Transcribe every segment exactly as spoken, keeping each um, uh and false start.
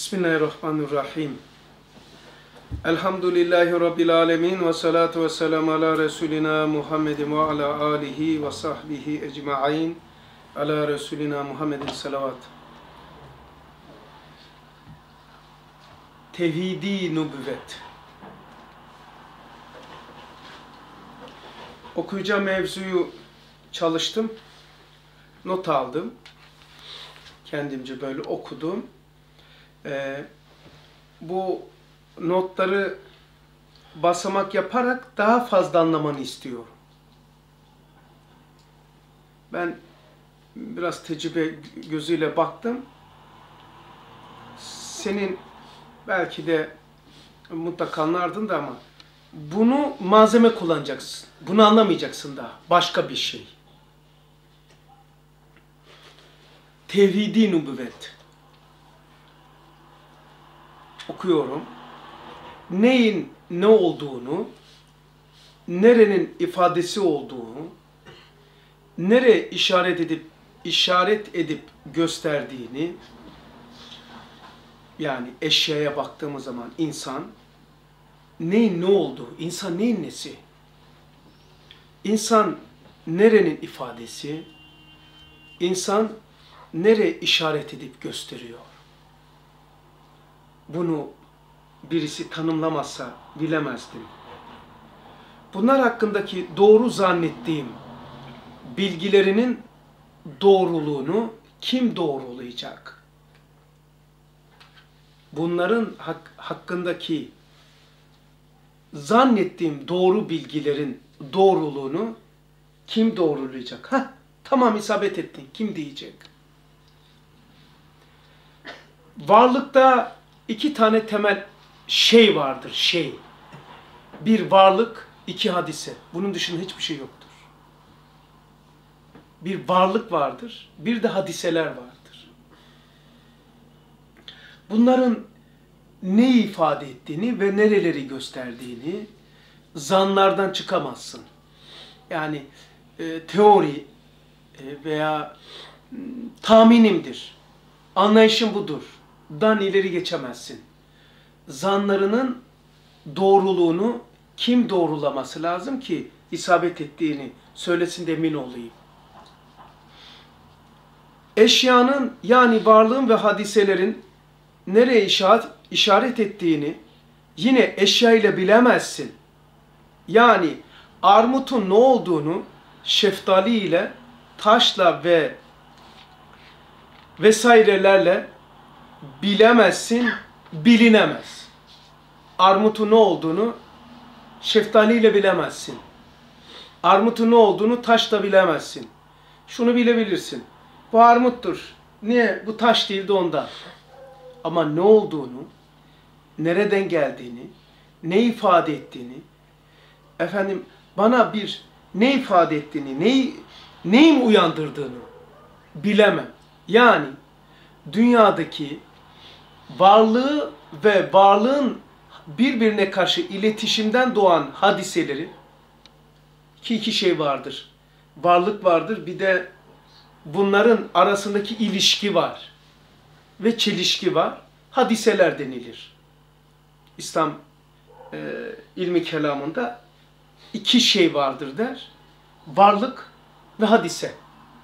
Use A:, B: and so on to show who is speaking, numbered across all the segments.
A: Bismillahirrahmanirrahim. Elhamdülillahi Rabbil alemin ve salatu ve selamu ala Resulina Muhammedin ve ala alihi ve sahbihi ecma'in. Ala Resulina Muhammedin salavat. Tevhidi nübüvvet. Okuyacağım mevzuyu çalıştım, not aldım. Kendimce böyle okudum. Ee, bu notları basamak yaparak daha fazla anlamanı istiyorum. Ben biraz tecrübe gözüyle baktım. Senin belki de mutlaka anlardın da ama bunu malzeme kullanacaksın. Bunu anlamayacaksın daha. Başka bir şey. Tevhidi nübüvvet. Okuyorum. Neyin ne olduğunu, nerenin ifadesi olduğunu, nereye işaret edip işaret edip gösterdiğini, yani eşyaya baktığımız zaman insan neyin ne olduğu, insan neyin nesi, insan nerenin ifadesi, insan nereye işaret edip gösteriyor. Bunu birisi tanımlamazsa bilemezdim. Bunlar hakkındaki doğru zannettiğim bilgilerinin doğruluğunu kim doğrulayacak? Bunların hak, hakkındaki zannettiğim doğru bilgilerin doğruluğunu kim doğrulayacak? Heh, tamam isabet ettin. Kim diyecek? Varlıkta iki tane temel şey vardır, şey. Bir varlık, iki hadise. Bunun dışında hiçbir şey yoktur. Bir varlık vardır, bir de hadiseler vardır. Bunların ne ifade ettiğini ve nereleri gösterdiğini zanlardan çıkamazsın. Yani e, teori e, veya m, tahminimdir, anlayışım budur. Dan ileri geçemezsin. Zanlarının doğruluğunu kim doğrulaması lazım ki isabet ettiğini söylesin de emin olayım. Eşyanın yani varlığın ve hadiselerin nereye işaret, işaret ettiğini yine eşya ile bilemezsin. Yani armutun ne olduğunu şeftali ile, taşla ve vesairelerle bilemezsin, bilinemez. Armutun ne olduğunu şeftaliyle bilemezsin. Armutun ne olduğunu taşla bilemezsin. Şunu bilebilirsin. Bu armuttur. Niye? Bu taş değildi ondan. Ama ne olduğunu, nereden geldiğini, ne ifade ettiğini, efendim bana bir ne ifade ettiğini, neyi, neyin uyandırdığını bilemem. Yani dünyadaki varlığı ve varlığın birbirine karşı iletişimden doğan hadiseleri, ki iki şey vardır. Varlık vardır, bir de bunların arasındaki ilişki var ve çelişki var. Hadiseler denilir. İslam e, ilmi kelamında iki şey vardır der. Varlık ve hadise.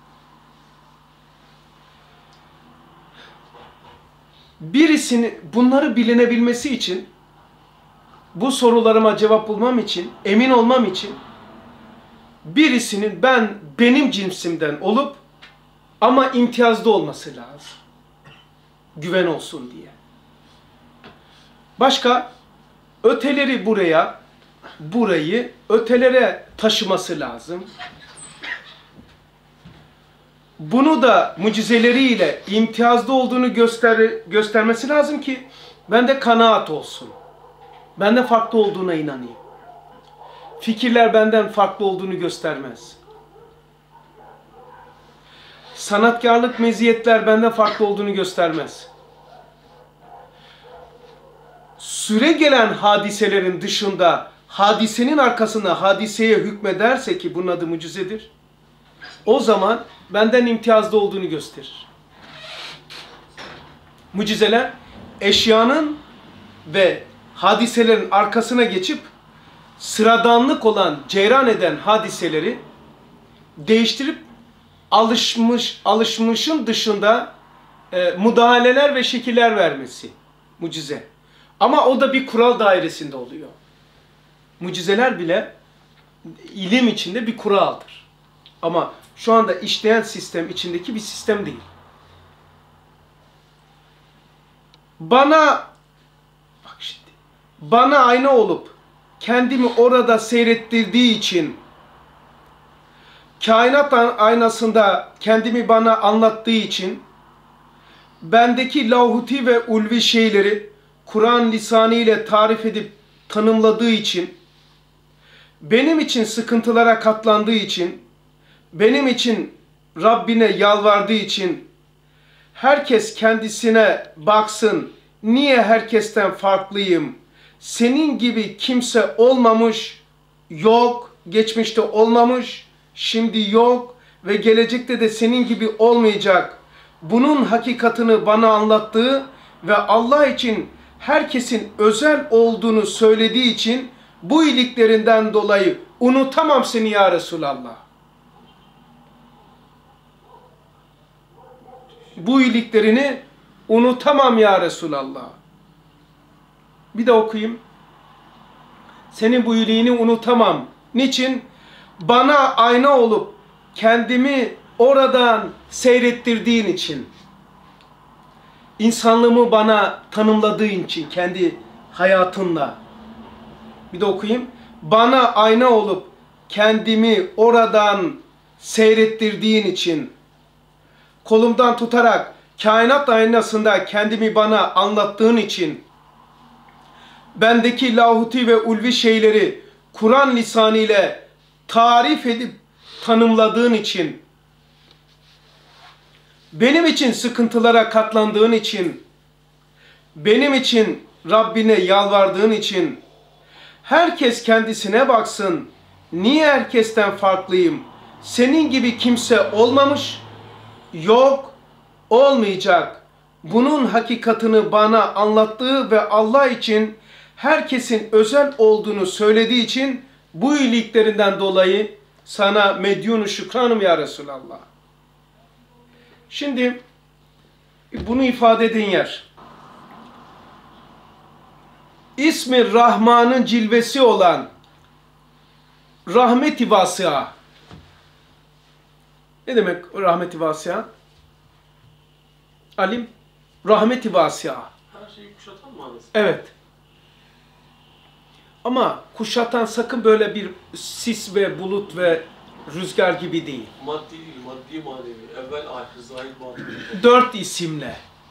A: Birisinin bunları bilinebilmesi için, bu sorularıma cevap bulmam için, emin olmam için birisinin ben benim cinsimden olup ama imtiyazlı olması lazım. Güven olsun diye. Başka öteleri buraya, burayı ötelere taşıması lazım. Bunu da mucizeleriyle imtiyazlı olduğunu göster göstermesi lazım ki bende kanaat olsun. Bende farklı olduğuna inanayım. Fikirler benden farklı olduğunu göstermez. Sanatkarlık meziyetler benden farklı olduğunu göstermez. Süre gelen hadiselerin dışında hadisenin arkasına hadiseye hükmederse ki bunun adı mucizedir. O zaman benden imtiyazlı olduğunu gösterir. Mucizeler eşyanın ve hadiselerin arkasına geçip sıradanlık olan, cereyan eden hadiseleri değiştirip alışmış, alışmışın dışında e, müdahaleler ve şekiller vermesi. Mucize. Ama o da bir kural dairesinde oluyor. Mucizeler bile ilim içinde bir kuraldır. Ama şu anda işleyen sistem içindeki bir sistem değil. Bana bak şimdi, bana ayna olup kendimi orada seyrettirdiği için, kainat aynasında kendimi bana anlattığı için, bendeki lahuti ve ulvi şeyleri Kur'an lisanı ile tarif edip tanımladığı için, benim için sıkıntılara katlandığı için, benim için Rabbine yalvardığı için, herkes kendisine baksın, niye herkesten farklıyım, senin gibi kimse olmamış, yok, geçmişte olmamış, şimdi yok ve gelecekte de senin gibi olmayacak. Bunun hakikatını bana anlattığı ve Allah için herkesin özel olduğunu söylediği için bu iyiliklerinden dolayı unutamam seni ya Resulallah. Bu iyiliklerini unutamam ya Resulallah. Bir de okuyayım. Senin bu iyiliğini unutamam. Niçin? Bana ayna olup kendimi oradan seyrettirdiğin için. İnsanlığımı bana tanımladığın için kendi hayatınla. Bir de okuyayım. Bana ayna olup kendimi oradan seyrettirdiğin için. Kolumdan tutarak kainat aynasında kendimi bana anlattığın için. Bendeki lahuti ve ulvi şeyleri Kur'an lisanı ile tarif edip tanımladığın için, benim için sıkıntılara katlandığın için, benim için Rabbine yalvardığın için, herkes kendisine baksın, niye herkesten farklıyım, senin gibi kimse olmamış, yok, olmayacak. Bunun hakikatını bana anlattığı ve Allah için herkesin özel olduğunu söylediği için bu iyiliklerinden dolayı sana medyunu şükranım ya Resulallah. Şimdi bunu ifade eden yer. İsmi Rahman'ın cilvesi olan rahmet-i vasıa. Ne demek rahmet-i vasıa? Alim, rahmet-i vasıa.
B: Her şeyi kuşatan manası.
A: Evet. Ama kuşatan sakın böyle bir sis ve bulut ve rüzgar gibi değil.
B: Maddi değil, maddi manevi. Evvel ahir, zahir manevi.
A: Dört isimle.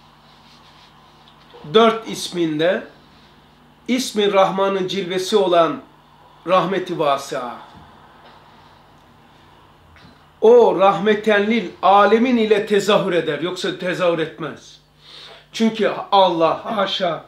A: Dört isminde ismi Rahman'ın cilvesi olan rahmeti vasi'a. O rahmetenlil alemin ile tezahür eder. Yoksa tezahür etmez. Çünkü Allah haşa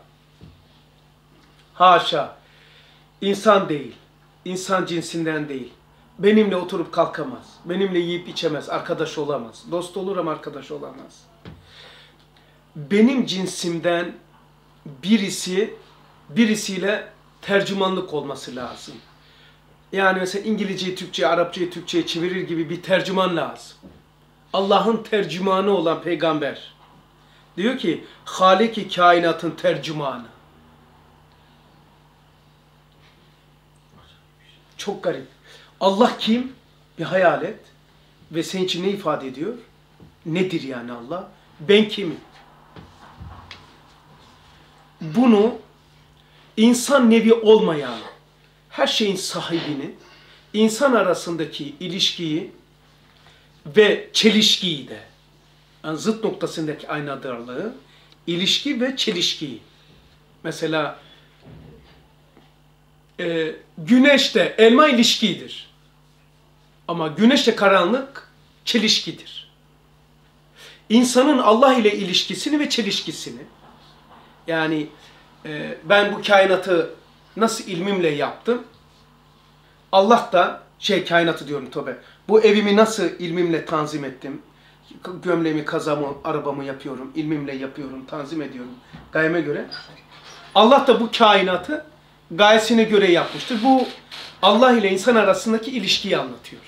A: haşa insan değil. İnsan cinsinden değil. Benimle oturup kalkamaz. Benimle yiyip içemez. Arkadaş olamaz. Dost olur ama arkadaş olamaz. Benim cinsimden birisi birisiyle tercümanlık olması lazım. Yani mesela İngilizceyi Türkçe'ye, Arapçayı Türkçe'ye çevirir gibi bir tercüman lazım. Allah'ın tercümanı olan peygamber. Diyor ki, Halik-i kainatın tercümanı. Çok garip. Allah kim? Bir hayal et. Ve senin için ne ifade ediyor? Nedir yani Allah? Ben kimim? Bunu insan nevi olmayan, her şeyin sahibini, insan arasındaki ilişkiyi ve çelişkiyi de, yani zıt noktasındaki aynadarlığı, ilişki ve çelişkiyi. Mesela e, güneşte elma ilişkidir. Ama güneşle karanlık çelişkidir. İnsanın Allah ile ilişkisini ve çelişkisini, yani e, ben bu kainatı nasıl ilmimle yaptım, Allah da, şey kainatı diyorum tabi, bu evimi nasıl ilmimle tanzim ettim, gömleğimi, kazamı, arabamı yapıyorum, ilmimle yapıyorum, tanzim ediyorum gayeme göre. Allah da bu kainatı gayesine göre yapmıştır. Bu Allah ile insan arasındaki ilişkiyi anlatıyor.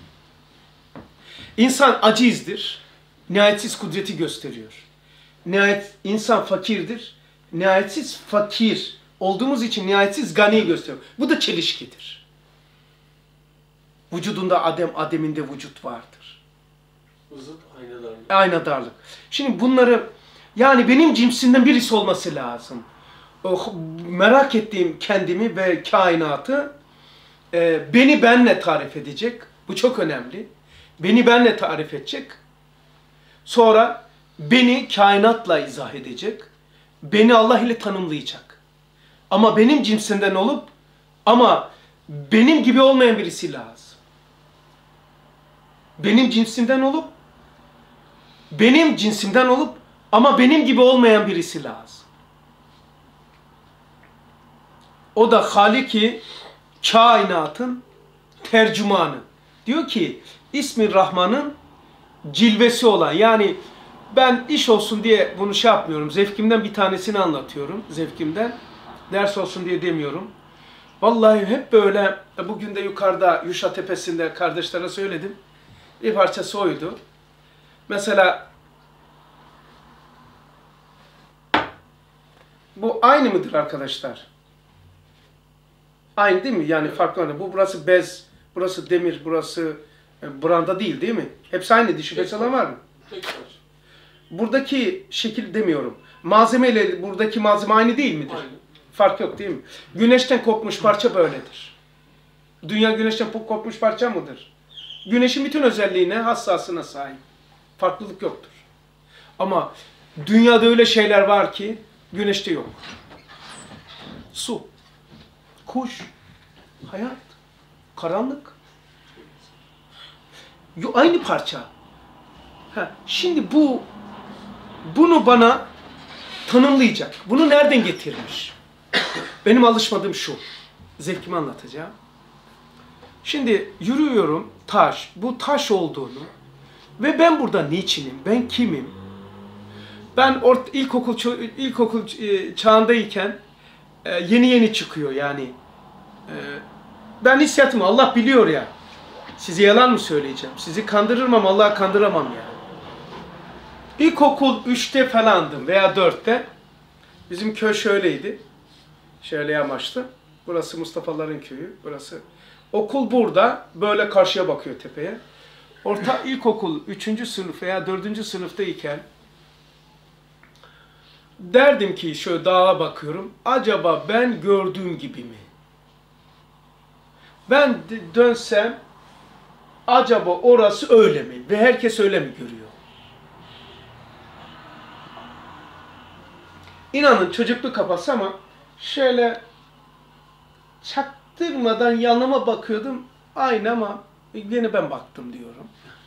A: İnsan acizdir, nihayetsiz kudreti gösteriyor. Nihayet, insan fakirdir, nihayetsiz fakir olduğumuz için nihayetsiz gani gösteriyor. Bu da çelişkidir. Vücudunda Adem, Adem'inde vücut vardır.
B: Zıt aynadarlık.
A: Aynadarlık. Şimdi bunları, yani benim cinsimden birisi olması lazım. Oh, merak ettiğim kendimi ve kainatı e, beni benle tarif edecek. Bu çok önemli. Beni benle tarif edecek. Sonra beni kainatla izah edecek. Beni Allah ile tanımlayacak. Ama benim cinsimden olup ama benim gibi olmayan birisi lazım. Benim cinsimden olup benim cinsimden olup ama benim gibi olmayan birisi lazım. O da Halik-i kainatın tercümanı. Diyor ki İsmi Rahman'ın cilvesi olan, yani ben iş olsun diye bunu şey yapmıyorum. Zevkimden bir tanesini anlatıyorum. Zevkimden. Ders olsun diye demiyorum. Vallahi hep böyle, bugün de yukarıda Yuşa Tepesi'nde kardeşlere söyledim. Bir parçası oydu. Mesela bu aynı mıdır arkadaşlar? Aynı değil mi? Yani farklı. Bu burası bez, burası demir, burası branda değil değil mi? Hepsi aynı. Dişi peçalar var mı?
B: Tek taş.
A: Buradaki şekil demiyorum. Malzemeyle buradaki malzeme aynı değil midir?
B: Aynı.
A: Fark yok değil mi? Güneşten kopmuş parça böyledir. Dünya güneşten kopmuş parça mıdır? Güneşin bütün özelliğine, hassasına sahip. Farklılık yoktur. Ama dünyada öyle şeyler var ki güneşte yok. Su, kuş, hayat, karanlık. Aynı parça. Ha, şimdi bu bunu bana tanımlayacak. Bunu nereden getirmiş? Benim alışmadığım şu. Zevkimi anlatacağım. Şimdi yürüyorum, taş. Bu taş olduğunu ve ben burada niçinim? Ben kimim? Ben ort ilkokul ilkokul çağındayken yeni yeni çıkıyor yani. Ben hissiyatımı Allah biliyor ya. Size yalan mı söyleyeceğim? Sizi kandırırım ama Allah'ı kandıramam ya. İlkokul üçte falandım veya dörtte. Bizim köy şöyleydi. Şöyle yamaçlı. Burası Mustafa'ların köyü. Burası. Okul burada. Böyle karşıya bakıyor tepeye. Orta ilkokul üçüncü sınıf veya dördüncü sınıftayken derdim ki şöyle dağa bakıyorum. Acaba ben gördüğüm gibi mi? Ben dönsem acaba orası öyle mi? Ve herkes öyle mi görüyor? İnanın çocukluk kafası ama şöyle çaktırmadan yanıma bakıyordum. Aynı ama yine ben baktım diyorum.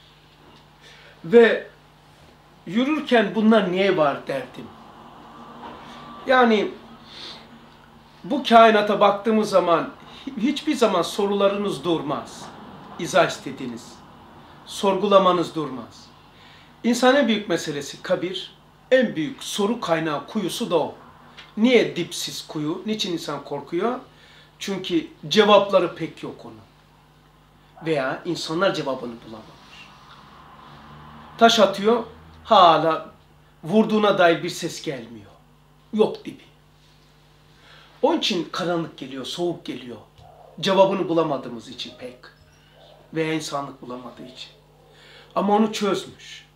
A: Ve yürürken bunlar niye var derdim. Yani bu kainata baktığımız zaman hiçbir zaman sorularınız durmaz. İzah istediğiniz. Sorgulamanız durmaz. İnsanın en büyük meselesi kabir. En büyük soru kaynağı, kuyusu da o. Niye dipsiz kuyu? Niçin insan korkuyor? Çünkü cevapları pek yok onun. Veya insanlar cevabını bulamamış. Taş atıyor, hala vurduğuna dair bir ses gelmiyor. Yok dibi. Onun için karanlık geliyor, soğuk geliyor. Cevabını bulamadığımız için pek. Veya insanlık bulamadığı için. Ama onu çözmüş.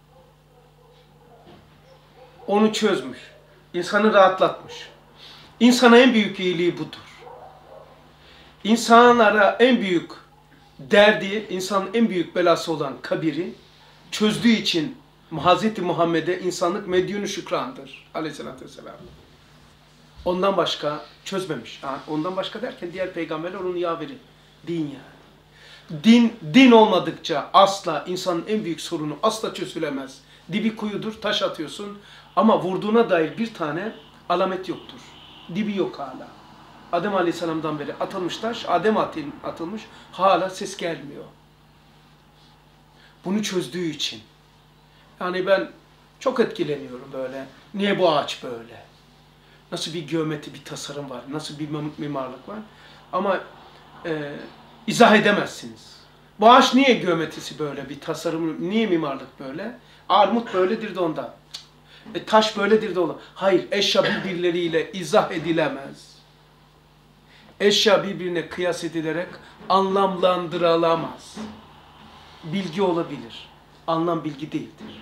A: Onu çözmüş. İnsanı rahatlatmış. İnsana en büyük iyiliği budur. İnsanlara en büyük derdi, insanın en büyük belası olan kabiri çözdüğü için Hazreti Muhammed'e insanlık medyunu şükrandır. Aleyhissalatü vesselam. Ondan başka çözmemiş. Yani ondan başka derken diğer peygamberler onun yaveri. Din yani. Din, din olmadıkça asla insanın en büyük sorunu asla çözülemez. Dibi kuyudur, taş atıyorsun ama vurduğuna dair bir tane alamet yoktur. Dibi yok hala. Adem Aleyhisselam'dan beri atılmış taş, Adem atılmış, hala ses gelmiyor. Bunu çözdüğü için Yani ben çok etkileniyorum böyle. Niye bu ağaç böyle? Nasıl bir geometri, bir tasarım var? Nasıl bir mimarlık var? Ama e, izah edemezsiniz. Bu ağaç niye geometrisi böyle? Bir tasarım, niye mimarlık böyle? Armut böyledir de ondan. E, taş böyledir de ondan. Hayır, eşya birbirleriyle izah edilemez. Eşya birbirine kıyas edilerek anlamlandırılamaz. Bilgi olabilir. Anlam bilgi değildir.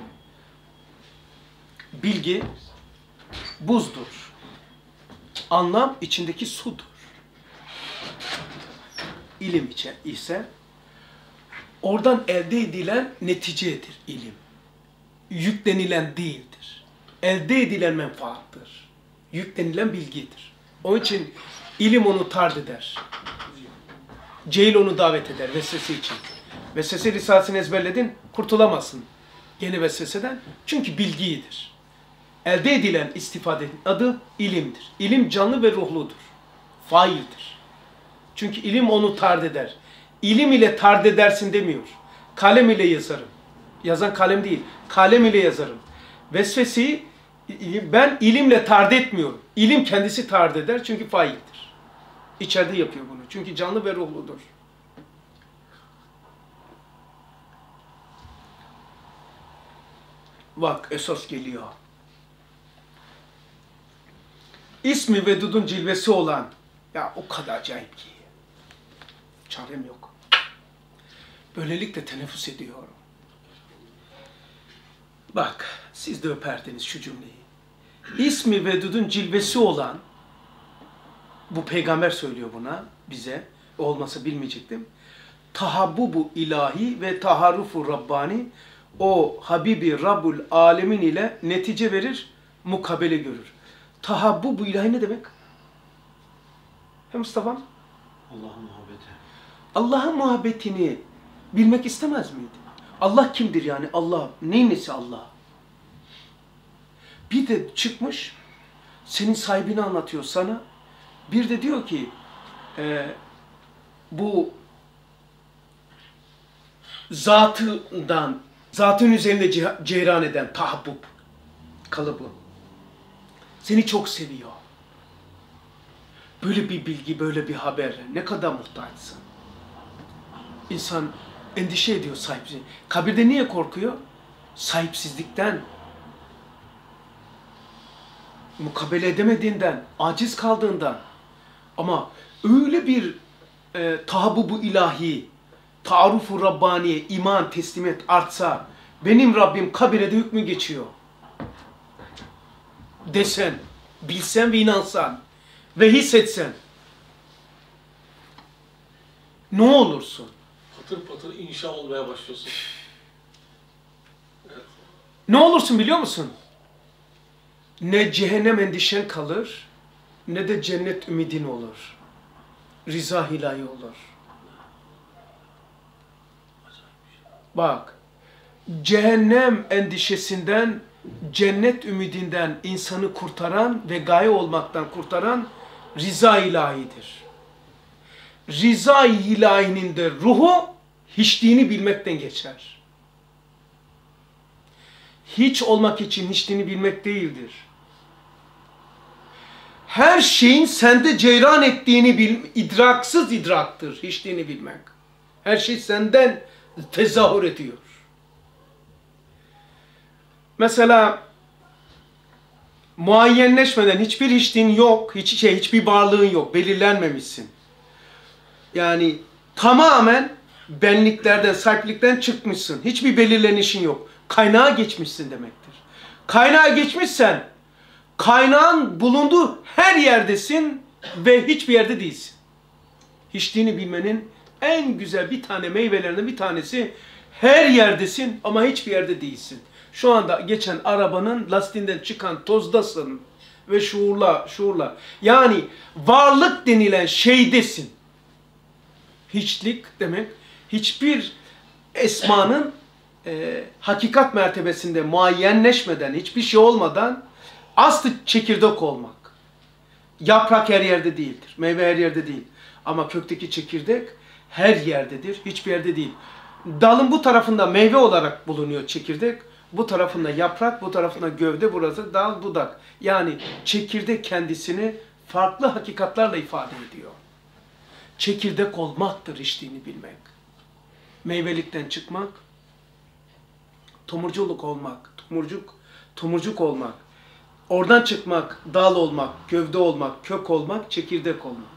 A: Bilgi buzdur. Anlam içindeki sudur. İlim ise oradan elde edilen neticedir ilim. Yüklenilen değildir. Elde edilen menfaattır. Yüklenilen bilgidir. Onun için ilim onu tard eder. Cehil onu davet eder vesvese için. Vesvese risalesini ezberledin, kurtulamazsın yeni vesveseden. Çünkü bilgidir. Elde edilen istifadenin adı ilimdir. İlim canlı ve ruhludur. Faildir. Çünkü ilim onu tard eder. İlim ile tard edersin demiyor. Kalem ile yazarım. Yazan kalem değil. Kalem ile yazarım. Vesveseyi ben ilimle tard etmiyorum. İlim kendisi tard eder çünkü faildir. İçeride yapıyor bunu. Çünkü canlı ve ruhludur. Bak esas geliyor. İsmi Vedud'un cilvesi olan, ya o kadar acayip ki. Çarem yok. Böylelikle teneffüs ediyorum. Bak, siz de öperdiniz şu cümleyi. İsmi Vedud'un cilvesi olan, bu peygamber söylüyor buna, bize, olmasa bilmeyecektim. Tahabbubu ilahi ve taharufu Rabbani, o Habibi Rabbul Alemin ile netice verir, mukabele görür. Tahabbubu ilahi ne demek? He Mustafa'm?
B: Allah'ın muhabbeti.
A: Allah'ın muhabbetini bilmek istemez miydi? Allah kimdir yani? Allah, neyin nesi Allah? Bir de çıkmış, senin sahibini anlatıyor sana. Bir de diyor ki, e, bu zatından, zatın üzerinde ceyran eden tahabbub kalıbı. Seni çok seviyor. Böyle bir bilgi, böyle bir haber ne kadar muhtaçsın. İnsan endişe ediyor sahipsiz. Kabirde niye korkuyor? Sahipsizlikten. Mukabele edemediğinden, aciz kaldığından. Ama öyle bir e, tahabbubu ilahi, taarrufu Rabbaniye, iman, teslimiyet artsa, benim Rabbim kabirede hükmü geçiyor desen, bilsen ve inansan ve hissetsen ne olursun?
B: Patır patır inşa olmaya başlıyorsun. Evet.
A: Ne olursun biliyor musun? Ne cehennem endişen kalır, ne de cennet ümidin olur. Rıza ilahi olur. Bak, cehennem endişesinden, cennet ümidinden insanı kurtaran ve gaye olmaktan kurtaran rıza ilahidir. Rıza ilahinin de ruhu hiçliğini bilmekten geçer. Hiç olmak için hiçliğini bilmek değildir. Her şeyin sende ceyran ettiğini bil, idraksız idraktır hiçliğini bilmek. Her şey senden tezahür ediyor. Mesela muayyenleşmeden hiçbir hiçliğin yok, hiç şey, hiçbir varlığın yok, belirlenmemişsin. Yani tamamen benliklerden, sahiplikten çıkmışsın. Hiçbir belirlenişin yok. Kaynağa geçmişsin demektir. Kaynağa geçmişsen, kaynağın bulunduğu her yerdesin ve hiçbir yerde değilsin. Hiçliğini bilmenin en güzel bir tane meyvelerinden bir tanesi, her yerdesin ama hiçbir yerde değilsin. Şu anda geçen arabanın lastiğinden çıkan tozdasın ve şuurla, şuurla. Yani varlık denilen şeydesin. Hiçlik demek, hiçbir esmanın e, hakikat mertebesinde muayyenleşmeden, hiçbir şey olmadan aslı çekirdek olmak. Yaprak her yerde değildir, meyve her yerde değil. Ama kökteki çekirdek her yerdedir, hiçbir yerde değil. Dalın bu tarafında meyve olarak bulunuyor çekirdek Bu tarafında yaprak, bu tarafında gövde, burası dal, budak. Yani çekirdek kendisini farklı hakikatlarla ifade ediyor. Çekirdek olmaktır içtiğini bilmek. Meyvelikten çıkmak, tomurculuk olmak, tomurcuk, tomurcuk olmak. Oradan çıkmak, dal olmak, gövde olmak, kök olmak, çekirdek olmak.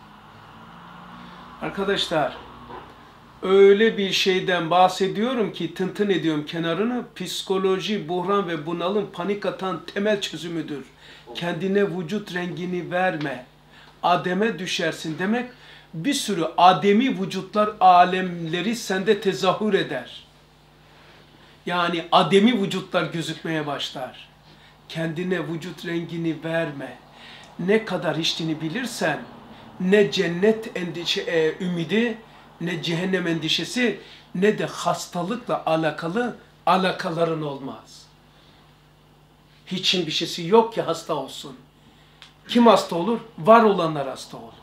A: Arkadaşlar, öyle bir şeyden bahsediyorum ki tıntın ediyorum kenarını. Psikoloji, buhran ve bunalım panik atan temel çözümüdür. Kendine vücut rengini verme. Ademe düşersin demek, bir sürü ademi vücutlar, alemleri sende tezahür eder. Yani ademi vücutlar gözükmeye başlar. Kendine vücut rengini verme. Ne kadar içtiğini bilirsen, ne cennet endişe, e, ümidi, ne cehennem endişesi, ne de hastalıkla alakalı alakaların olmaz. Hiçin bir şeysi yok ki hasta olsun. Kim hasta olur? Var olanlar hasta olur.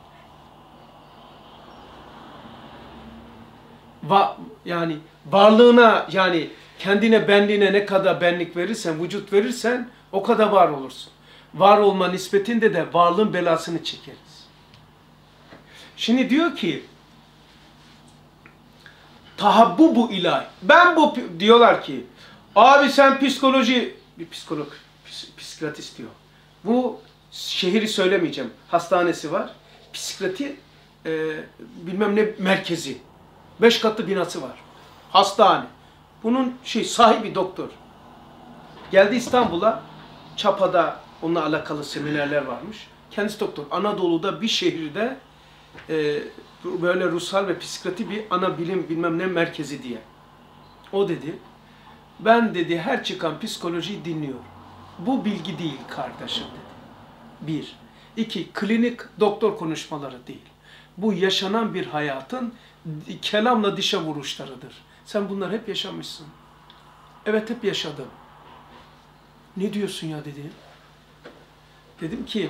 A: Va yani varlığına, yani kendine, benliğine ne kadar benlik verirsen, vücut verirsen o kadar var olursun. Var olma nispetinde de varlığın belasını çekeriz. Şimdi diyor ki tahabbubu ilahi. Ben bu, diyorlar ki abi sen psikoloji, bir psikolog, psikiyatrist diyor. Bu şehri söylemeyeceğim. Hastanesi var. Psikiyatri e, bilmem ne merkezi. Beş katlı binası var. Hastane. Bunun şey sahibi doktor. Geldi İstanbul'a. Çapa'da onunla alakalı seminerler varmış. Kendisi doktor. Anadolu'da bir şehirde e, böyle ruhsal ve psikiyatri bir ana bilim bilmem ne merkezi diye. O dedi, ben dedi her çıkan psikolojiyi dinliyorum. Bu bilgi değil kardeşim dedi. Bir. İki, klinik doktor konuşmaları değil. Bu yaşanan bir hayatın kelamla dişe vuruşlarıdır. Sen bunlar hep yaşamışsın. Evet, hep yaşadım. Ne diyorsun ya dedi. Dedim ki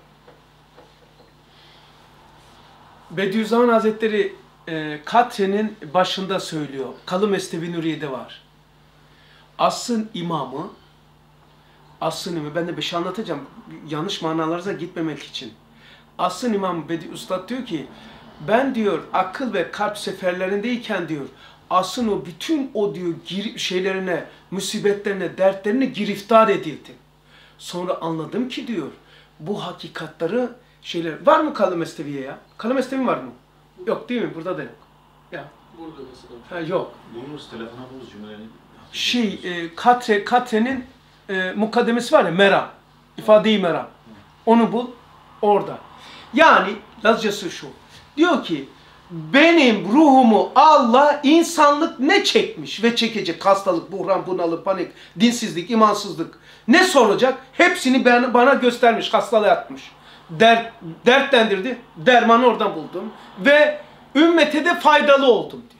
A: Bediüzzaman Hazretleri e, Katre'nin başında söylüyor. Kalı Mesnevi Nuriye'de var. Asrın imamı, asrın imamı, ben de bir şey anlatacağım. Yanlış manalarınıza gitmemek için. Asrın imamı Bedi Üstad diyor ki, ben diyor akıl ve kalp seferlerindeyken diyor, asrın o bütün o diyor şeylerine, musibetlerine, dertlerine giriftar edildim. Sonra anladım ki diyor, bu hakikatları şeyler, var mı Kalı Mesnevi'ye ya? Kalı Mesnevi var mı? Yok değil mi? Burada da yok. Ya.
B: Burada mesela.
A: Ha, yok.
C: Buluruz, telefona buluruz cümlelerini.
A: Şey, e, Katre, Katre'nin e, mukaddemesi var ya, meram. İfade-i meram. Onu bul, orada. Yani, Lazcası şu. Diyor ki, benim ruhumu Allah, insanlık ne çekmiş ve çekecek? Hastalık, buhran, bunalım, panik, dinsizlik, imansızlık. Ne soracak? Hepsini bana, bana göstermiş, hastalığa atmış. Dert, dertlendirdi, dermanı oradan buldum. Ve ümmete de faydalı oldum diyor.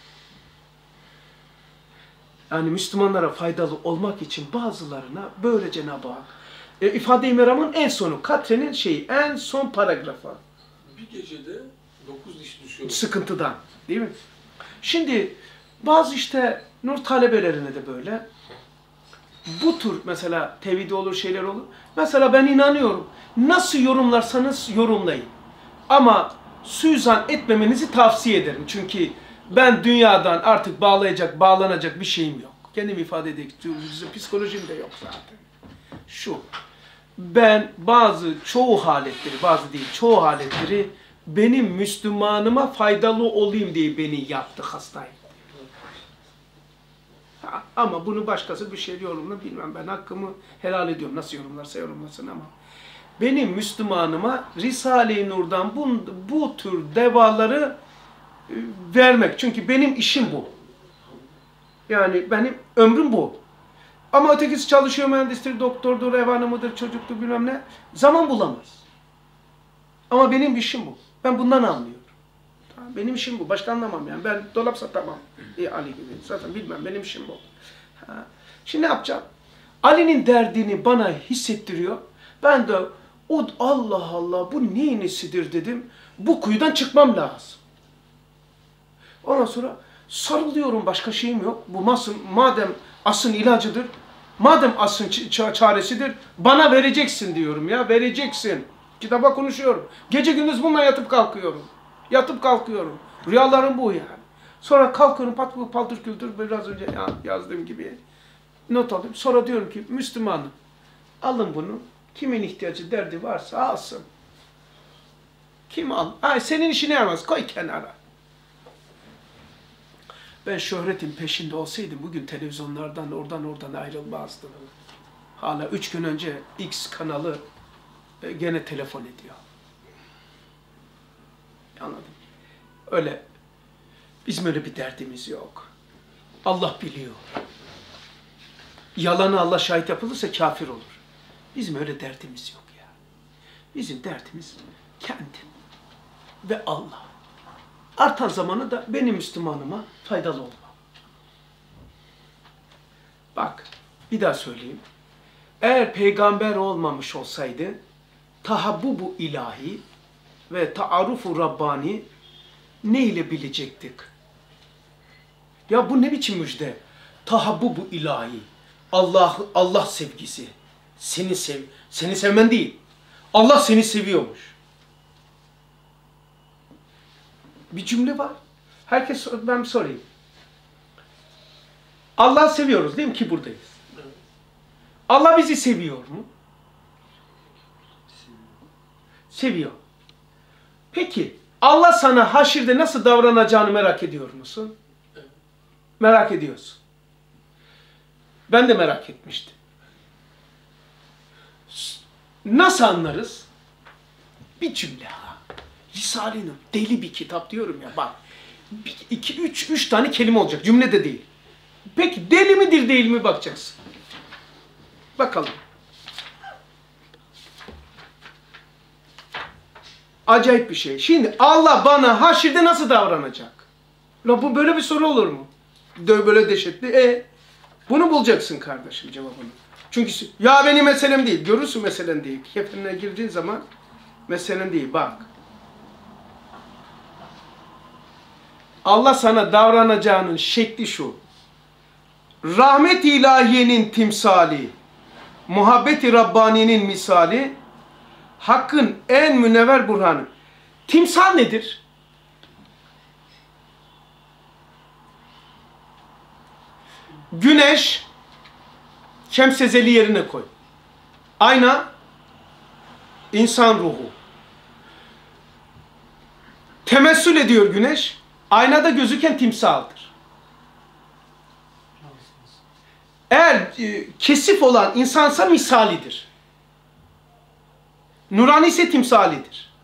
A: Yani Müslümanlara faydalı olmak için bazılarına böyle Cenab-ı Hak. E, İfade-i Meram'ın en sonu, Katre'nin şeyi, en son paragrafı.
B: Bir gecede dokuz diş düşüyor.
A: Sıkıntıdan, değil mi? Şimdi bazı işte nur talebelerine de böyle bu tür mesela tevhidi olur, şeyler olur. Mesela ben inanıyorum. Nasıl yorumlarsanız yorumlayın. Ama suizan etmemenizi tavsiye ederim. Çünkü ben dünyadan artık bağlayacak, bağlanacak bir şeyim yok. Kendimi ifade edecek, psikolojim de yok zaten. Şu, ben bazı, çoğu haletleri, bazı değil, çoğu haletleri benim Müslümanıma faydalı olayım diye beni yaptı, hastayım. Ha, ama bunu başkası bir şey yorumlar, bilmem, ben hakkımı helal ediyorum. Nasıl yorumlarsa yorumlasın ama. Benim Müslümanıma Risale-i Nur'dan bu, bu tür devaları e, vermek. Çünkü benim işim bu. Yani benim ömrüm bu. Ama ötekisi çalışıyor, mühendistir, doktordur, ev hanımıdır, çocuktur, bilmem ne. Zaman bulamaz. Ama benim işim bu. Ben bundan anlıyorum. Benim işim bu. Başka anlamam yani. Ben dolap satamam. E, Ali gibi. Zaten bilmem. Benim işim bu. Ha. Şimdi ne yapacağım? Ali'nin derdini bana hissettiriyor. Ben de o Allah Allah bu neyin nesidir dedim. Bu kuyudan çıkmam lazım. Ondan sonra Sarılıyorum, başka şeyim yok. Bu masın, madem asın ilacıdır, madem asın çaresidir, bana vereceksin diyorum ya, vereceksin. Kitaba konuşuyorum. Gece gündüz bununla yatıp kalkıyorum. Yatıp kalkıyorum. Rüyalarım bu yani. Sonra kalkıyorum, pat paldır küldür, biraz önce yazdığım gibi not alıyorum. Sonra diyorum ki, Müslümanım, alın bunu. Kimin ihtiyacı, derdi varsa alsın. Kim al? Ay, senin işine yaramaz, koy kenara. Ben şöhretin peşinde olsaydım bugün televizyonlardan oradan oradan ayrılmazdım. Hala üç gün önce X kanalı e, gene telefon ediyor. Anladın? Öyle, bizim öyle bir derdimiz yok. Allah biliyor. Yalanı Allah şahit yapılırsa kafir olur. Bizim öyle derdimiz yok ya. Bizim derdimiz kendim ve Allah. Artan zamanı da benim Müslümanıma faydalı olma. Bak, bir daha söyleyeyim. Eğer peygamber olmamış olsaydı, tahabbubu ilahi ve taarufu Rabbani ne ile bilecektik? Ya bu ne biçim müjde? Tahabbubu ilahi. Allah Allah sevgisi. Seni sev, seni sevmen değil. Allah seni seviyormuş. Bir cümle var. Herkes, ben sorayım. Allah'ı seviyoruz değil mi ki buradayız? Allah bizi seviyor mu? Seviyor. Peki Allah sana haşirde nasıl davranacağını merak ediyor musun? Merak ediyorsun. Ben de merak etmiştim. Nasıl anlarız? Bir cümle ha. Risale-i Nur, deli bir kitap diyorum ya, bak. Bir, iki, üç, üç tane kelime olacak, cümle de değil. Peki deli midir değil mi bakacaksın. Bakalım. Acayip bir şey. Şimdi Allah bana haşirde nasıl davranacak? La bu böyle bir soru olur mu? Böyle dehşetli. E bunu bulacaksın kardeşim cevabını. Çünkü ya benim meselem değil. Görürsün meselen değil. Kefirine girdiğin zaman meselen değil. Bak. Allah sana davranacağının şekli şu. Rahmet-i ilahiyenin timsali, muhabbet-i Rabbani'nin misali, Hakk'ın en münevver burhanı. Timsal nedir? Güneş, şemsezeli yerine koy. Ayna, insan ruhu. Temessül ediyor güneş, aynada gözüken timsaldır. Eğer e, kesif olan insansa misalidir. Nurani ise timsalidir.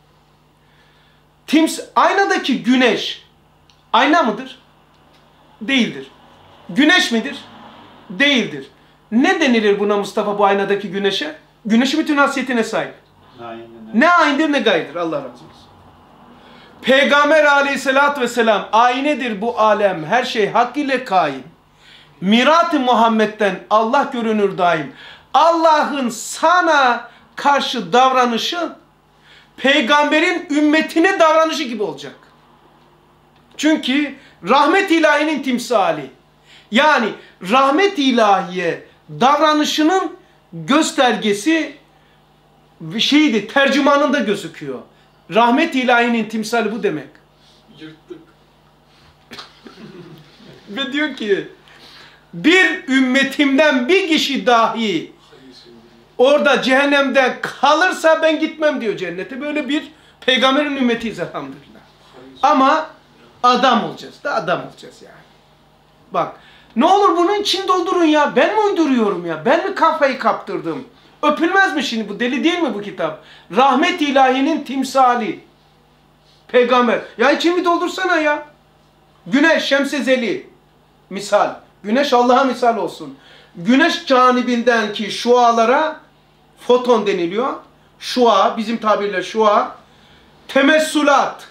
A: Tims aynadaki güneş ayna mıdır? Değildir. Güneş midir? Değildir. Ne denilir buna Mustafa, bu aynadaki güneşe? Güneşin bütün hasiyetine sahip.
C: Aynen.
A: Ne aynıdır ne gaydır. Allah razı olsun. Peygamber aleyhissalatü vesselam aynedir bu alem. Her şey hak ile kaim. Mirat-ı Muhammed'den Allah görünür daim. Allah'ın sana karşı davranışı peygamberin ümmetine davranışı gibi olacak. Çünkü rahmet ilahinin timsali. Yani rahmet ilahiye davranışının göstergesi şeydi, tercümanında gözüküyor. Rahmet ilahinin timsali bu demek.
B: Yırttık.
A: Ve diyor ki bir ümmetimden bir kişi dahi orada cehennemde kalırsa ben gitmem diyor cennete. Böyle bir peygamberin ümmetiyiz elhamdülillah. Ama adam olacağız da adam olacağız yani. Bak ne olur bunun için doldurun ya. Ben mi uyduruyorum ya? Ben mi kafayı kaptırdım? Öpülmez mi şimdi bu? Deli değil mi bu kitap? Rahmet ilahinin timsali. Peygamber. Ya içimi doldursana ya. Güneş, şemsezeli. Misal. Güneş Allah'a misal olsun. Güneş canibinden ki şualara foton deniliyor. Şua, bizim tabirle şua. Temessülat.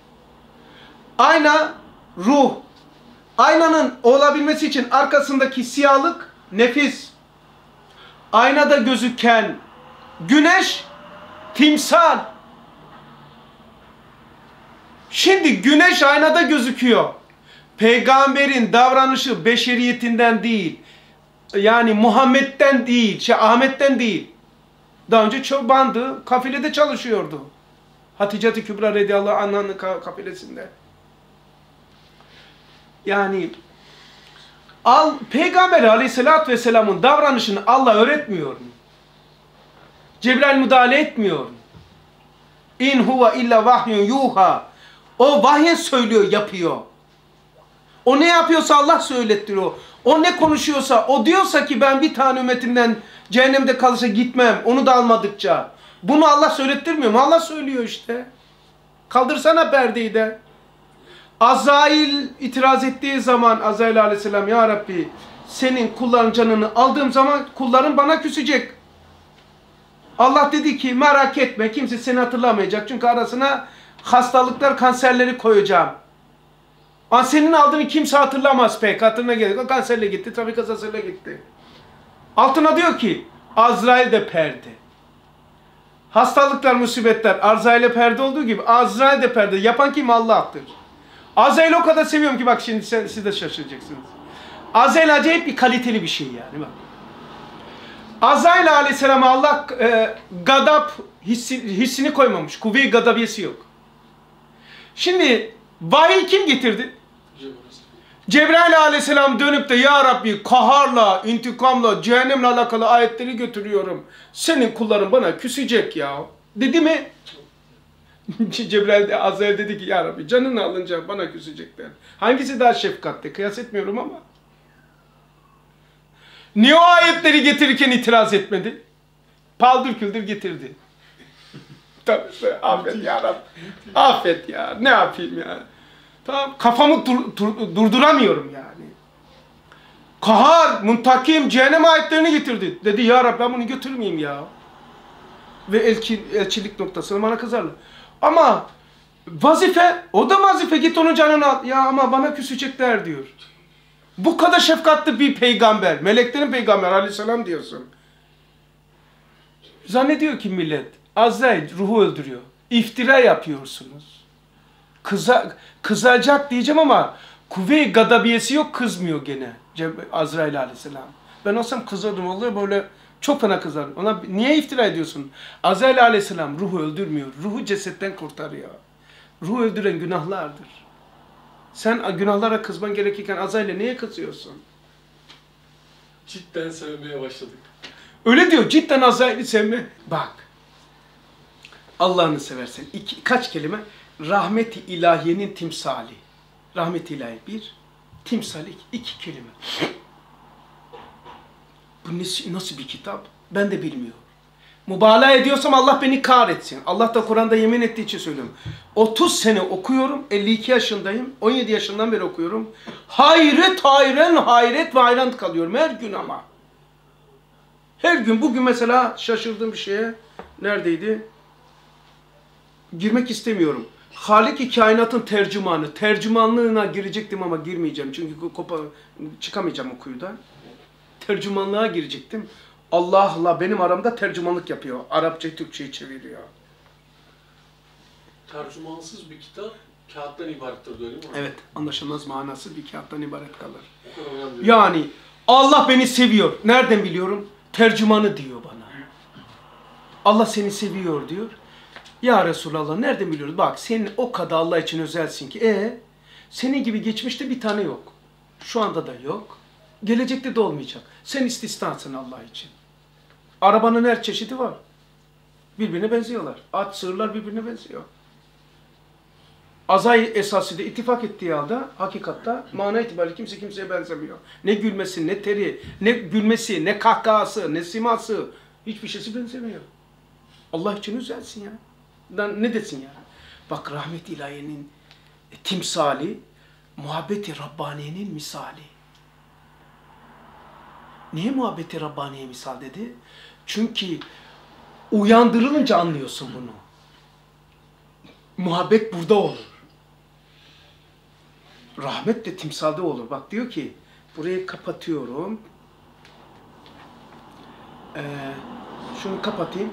A: Ayna, ruh. Aynanın olabilmesi için arkasındaki siyahlık, nefis. Aynada gözüken güneş, timsal. Şimdi güneş aynada gözüküyor. peygamberin davranışı beşeriyetinden değil. Yani Muhammed'den değil, şey Ahmet'ten değil. Daha önce çobandı, kafilede çalışıyordu. Hatice-i Kübra radıyallahu anh'ın kafilesinde. Yani al, Peygamber aleyhissalatü vesselamın davranışını Allah öğretmiyor mu? Cebrail müdahale etmiyor mu? İn huve illa vahyun yuha. O vahye söylüyor, yapıyor. O ne yapıyorsa Allah söylettiriyor. O ne konuşuyorsa, o diyorsa ki ben bir tane ümmetimden cehennemde kalırsa gitmem, onu da almadıkça. Bunu Allah söylettirmiyor mu? Allah söylüyor işte. Kaldırsana perdeyi de. Azrail itiraz ettiği zaman Azrail aleyhisselam, ya Rabbi senin kulların canını aldığım zaman kulların bana küsecek. Allah dedi ki merak etme, kimse seni hatırlamayacak. Çünkü arasına hastalıklar, kanserleri koyacağım. Ama senin aldığını kimse hatırlamaz pek. Hatırına gelir. O kanserle gitti, trafik kazasıyla gitti. Altına diyor ki Azrail de perde. Hastalıklar, musibetler Azrail'e perde olduğu gibi Azrail de perde. Yapan kim? Allah'tır. Azrail'i o kadar seviyorum ki bak şimdi sen, siz de şaşıracaksınız. Azrail acayip bir kaliteli bir şey yani bak. Azrail aleyhisselama Allah e, gadap hissi, hissini koymamış. Kuvve-i gadabiyesi yok. Şimdi vahiy kim getirdi? Cebrail aleyhisselam dönüp de ya Rabbi kaharla, intikamla, cehennemle alakalı ayetleri götürüyorum. Senin kulların bana küsecek ya. Dedi mi? Cebrail de Azrail dedi ki ya Rabbi canını alınca bana küsecekler. Hangisi daha şefkatli? Kıyas etmiyorum ama. Niye o ayetleri getirirken itiraz etmedi? Paldır küldür getirdi. Tabii affet ya Rabbi. Affet ya. Ne yapayım ya. Tamam, kafamı dur, dur, durduramıyorum yani. Kahar, muntakim, cehennem ayetlerini getirdi. Dedi ya Rabbi ben bunu götürmeyeyim ya. Ve elçi, elçilik noktasına bana kızarlar. Ama vazife, o da vazife, git onun canını al. Ya ama bana küsecekler diyor. Bu kadar şefkatli bir peygamber, meleklerin peygamber aleyhisselam diyorsun. Zannediyor ki millet, Azrail ruhu öldürüyor. İftira yapıyorsunuz. Kıza, kızacak diyeceğim ama kuvve-i gadabiyesi yok, kızmıyor gene Azrail aleyhisselam. Ben olsam kızardım, oluyor böyle çok fena kızardım. Ona niye iftira ediyorsun? Azrail aleyhisselam ruhu öldürmüyor, ruhu cesetten kurtarıyor. Ruhu öldüren günahlardır. Sen günahlara kızman gerekirken Azrail'e niye kızıyorsun?
B: Cidden sevmeye başladık.
A: Öyle diyor, cidden Azrail'i sevme. Bak, Allah'ını seversen iki, kaç kelime? Rahmet-i ilahiyenin timsali. Rahmet-i ilahi bir, timsali iki kelime. Bu nasıl, nasıl bir kitap? Ben de bilmiyorum. Mübalağa ediyorsam Allah beni kahretsin. Allah da Kur'an'da yemin ettiği için söylüyorum. otuz sene okuyorum, elli iki yaşındayım, on yedi yaşından beri okuyorum. Hayret, hayren, hayret ve hayran kalıyorum her gün ama. Her gün, bugün mesela şaşırdığım bir şeye, neredeydi? Girmek istemiyorum. Halik-i kainatın tercümanı, tercümanlığına girecektim ama girmeyeceğim. Çünkü kopa, çıkamayacağım o kuyudan. Tercümanlığa girecektim. Allah'la benim aramda tercümanlık yapıyor. Arapça, Türkçe'yi çeviriyor.
B: Tercümansız bir kitap kağıttan ibarettir öyle mi?
A: Evet, anlaşılmaz manası bir kağıttan ibaret kalır.
B: O kadar önemli.
A: Yani Allah beni seviyor. Nereden biliyorum? Tercümanı diyor bana. Allah seni seviyor diyor. Ya Resulallah nereden biliyoruz? Bak senin o kadar Allah için özelsin ki. E senin gibi geçmişte bir tane yok. Şu anda da yok. Gelecekte de olmayacak. Sen istisnasın Allah için. Arabanın her çeşidi var. Birbirine benziyorlar. At, sığırlar birbirine benziyor. Azay esasıyla ittifak ettiği halde hakikatta mana itibariyle kimse kimseye benzemiyor. Ne gülmesi, ne teri, ne gülmesi, ne kahkahası, ne siması, hiçbir şeysi benzemiyor. Allah için özelsin ya. Ne desin yani? Bak rahmet-i ilahiyenin timsali, muhabbeti Rabbaniye'nin misali. Niye muhabbeti Rabbaniye misal dedi? Çünkü uyandırılınca anlıyorsun bunu. Muhabbet burada olur. Rahmet de timsalde olur. Bak diyor ki, burayı kapatıyorum. Ee, şunu kapatayım.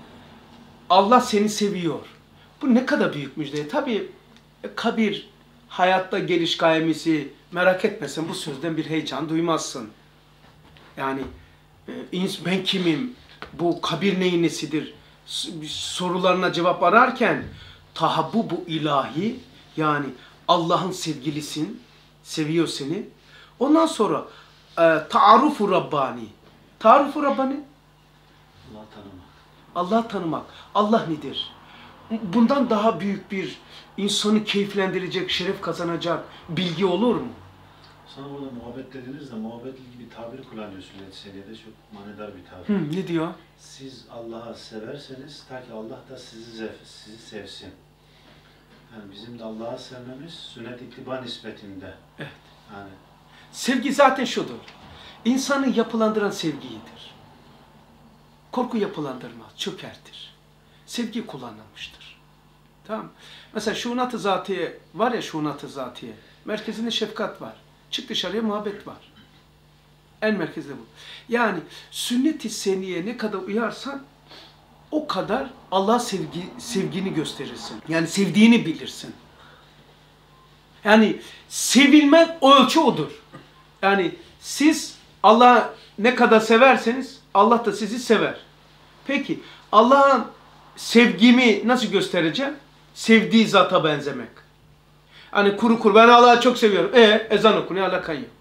A: Allah seni seviyor. Bu ne kadar büyük müjde. Tabii kabir, hayatta geliş gayemizi merak etmesen bu sözden bir heyecan duymazsın. Yani e, ben kimim, bu kabir neyin nesidir sorularına cevap ararken tahabbu bu ilahi, yani Allah'ın sevgilisin, seviyor seni. Ondan sonra e, ta'arufu Rabbani. Ta'arufu Rabbani?
C: Allah tanımak.
A: Allah tanımak. Allah nedir? Bundan daha büyük bir insanı keyiflendirecek, şeref kazanacak bilgi olur mu?
C: Sana burada muhabbet dediniz de muhabbetle ilgili bir tabir kullanıyor Sünnet-i Seniyye'de, çok manidar bir tabir.
A: Hı, ne diyor?
C: Siz Allah'a severseniz ta ki Allah da sizi, sev, sizi sevsin. Yani bizim de Allah'a sevmemiz sünnet-i ittiba nispetinde.
A: Evet.
C: Yani
A: sevgi zaten şudur. İnsanı yapılandıran sevgidir. Korku yapılandırmaz, çökertir. Sevgi kullanılmıştır. Tamam. Mesela şuunat-ı zatiye var ya, şuunat-ı zatiye. Merkezinde şefkat var. Çık dışarıya, muhabbet var. En merkezde bu. Yani sünnet-i seniyye ne kadar uyarsan o kadar Allah sevgi, sevgini gösterirsin. Yani sevdiğini bilirsin. Yani sevilmek o ölçü odur. Yani siz Allah'ı ne kadar severseniz Allah da sizi sever. Peki Allah'ın sevgimi nasıl göstereceğim? Sevdiği zata benzemek. Hani kuru kuru ben Allah'ı çok seviyorum. E ezan okunuyor, alakan yok.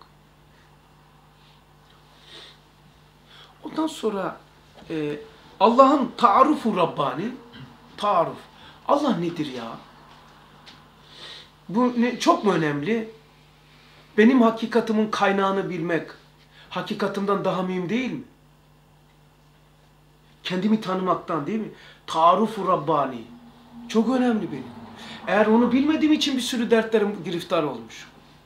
A: Ondan sonra e, Allah'ın ta'arufu Rabbani, ta'aruf. Allah nedir ya? Bu ne, çok mu önemli? Benim hakikatimin kaynağını bilmek, hakikatimden daha mühim değil mi? Kendimi tanımaktan değil mi? Ta'arufu Rabbani. Çok önemli benim. Eğer onu bilmediğim için bir sürü dertlerim giriftar olmuş.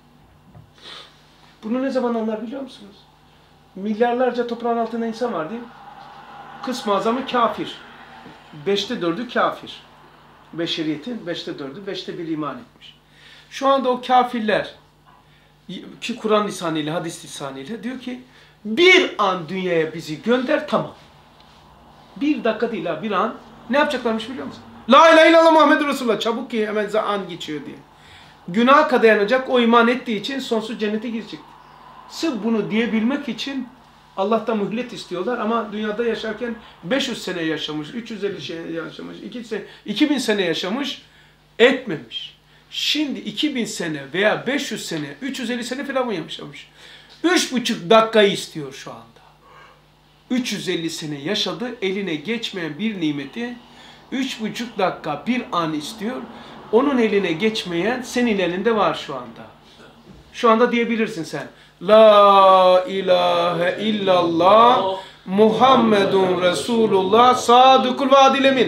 A: Bunu ne zaman anlar biliyor musunuz? Milyarlarca toprağın altında insan var değil mi? Kısmı azamı kafir. Beşte dördü kafir. Beşeriyetin beşte dördü, beşte bir iman etmiş. Şu anda o kafirler ki Kur'an lisanıyla, hadis lisanıyla diyor ki bir an dünyaya bizi gönder, tamam. Bir dakika değil ha, bir an. Ne yapacaklarmış biliyor musun? La ilahe illallah Muhammed Resulullah, çabuk ki hemen an geçiyor diye. Günaha dayanacak, o iman ettiği için sonsuz cennete girecek. Sırf bunu diyebilmek için Allah'tan mühlet istiyorlar ama dünyada yaşarken beş yüz sene yaşamış, üç yüz elli sene yaşamış, iki bin sene yaşamış, etmemiş. Şimdi iki bin sene veya beş yüz sene, üç yüz elli sene falan yaşamış. üç buçuk dakikayı istiyor şu anda. üç yüz elli sene yaşadı, eline geçmeyen bir nimeti üç buçuk dakika bir an istiyor. Onun eline geçmeyen senin elinde var şu anda. Şu anda diyebilirsin sen. La ilahe illallah Muhammedun Resulullah sadıkul vaadil emin.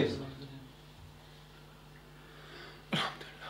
A: Elhamdülillah.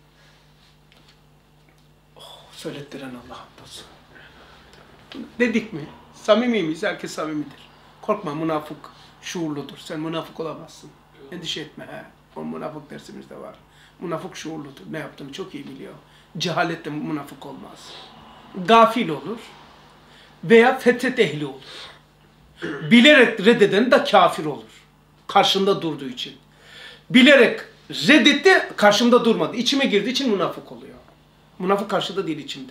A: Oh, söylettiren Allah'a hamdolsun. Dedik mi? Samimi miyiz? Herkes samimidir. Korkma, münafık şuurludur. Sen münafık olamazsın. Endişe etme. He. O münafık dersimizde var. Münafık şuurludur. Ne yaptığını çok iyi biliyor. Cehaletle münafık olmaz. Gafil olur veya fetret ehli olur. Bilerek reddeden de kafir olur. Karşında durduğu için. Bilerek reddetti, karşımda durmadı. İçime girdiği için münafık oluyor. Münafık karşıda değil, içimde.